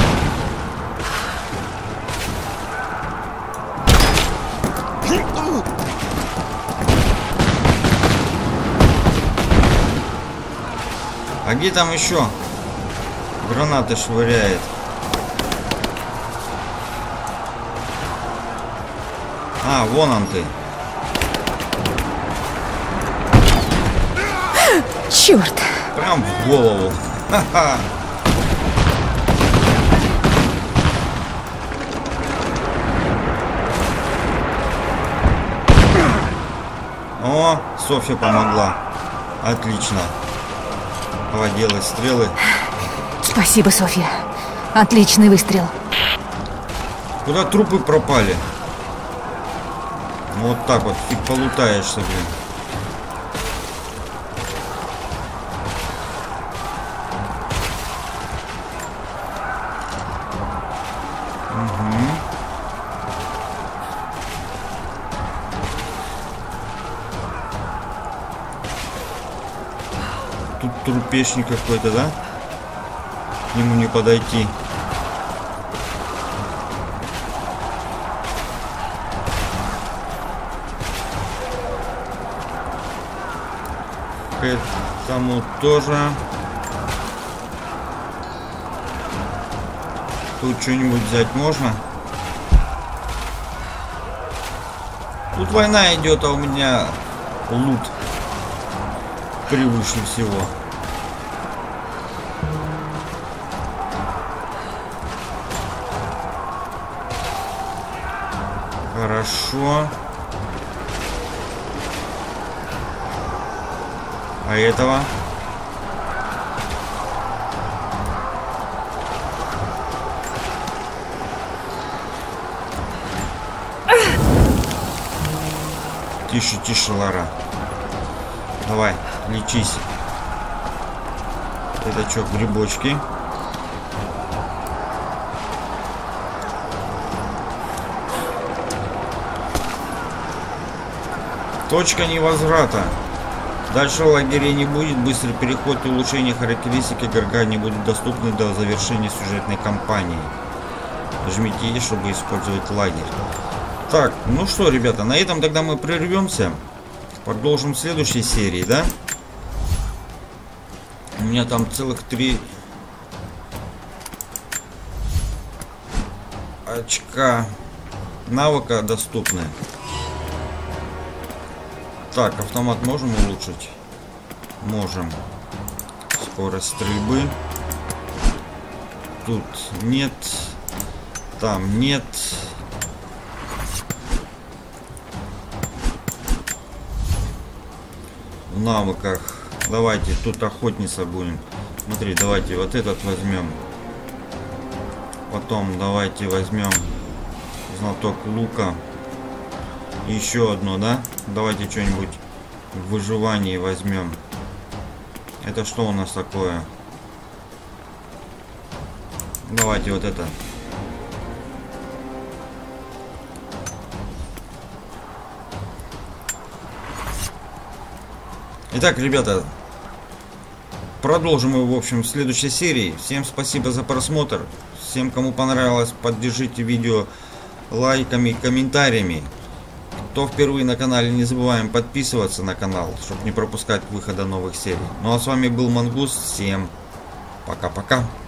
А где там еще? Гранаты швыряет. А, вон он ты. Черт! Прям в голову. Ха-ха. О, Софья помогла. Отлично. Давай делай стрелы. Спасибо, Софья. Отличный выстрел. Куда трупы пропали? Ну, вот так вот, фиг полутаешься, блин. Тут трупешник какой-то, да? К нему не подойти. К этому тоже. Тут что-нибудь взять можно? Тут война идет, а у меня лут превыше всего. Хорошо. А этого? Тише, тише, Лара. Давай, лечись. Это что, грибочки? Точка невозврата. Дальше лагерей не будет. Быстрый переход и улучшение характеристики игрока не будут доступны до завершения сюжетной кампании. Нажмите E, чтобы использовать лагерь. Так, ну что, ребята, на этом тогда мы прервемся. Продолжим в следующей серии, да? У меня там целых 3 очка навыка доступны. Так, автомат можем улучшить? Можем. Скорость стрельбы. Тут нет. Там нет. В навыках. Давайте, тут охотница будем. Смотри, давайте вот этот возьмем. Потом давайте возьмем знаток лука. Еще одно, да? Давайте что-нибудь в выживании возьмем. Это что у нас такое? Давайте вот это. Итак, ребята, продолжим его, в общем, в следующей серии. Всем спасибо за просмотр. Всем, кому понравилось, поддержите видео лайками и комментариями. Кто впервые на канале, не забываем подписываться на канал, чтобы не пропускать выхода новых серий. Ну а с вами был Мангус. Всем пока-пока.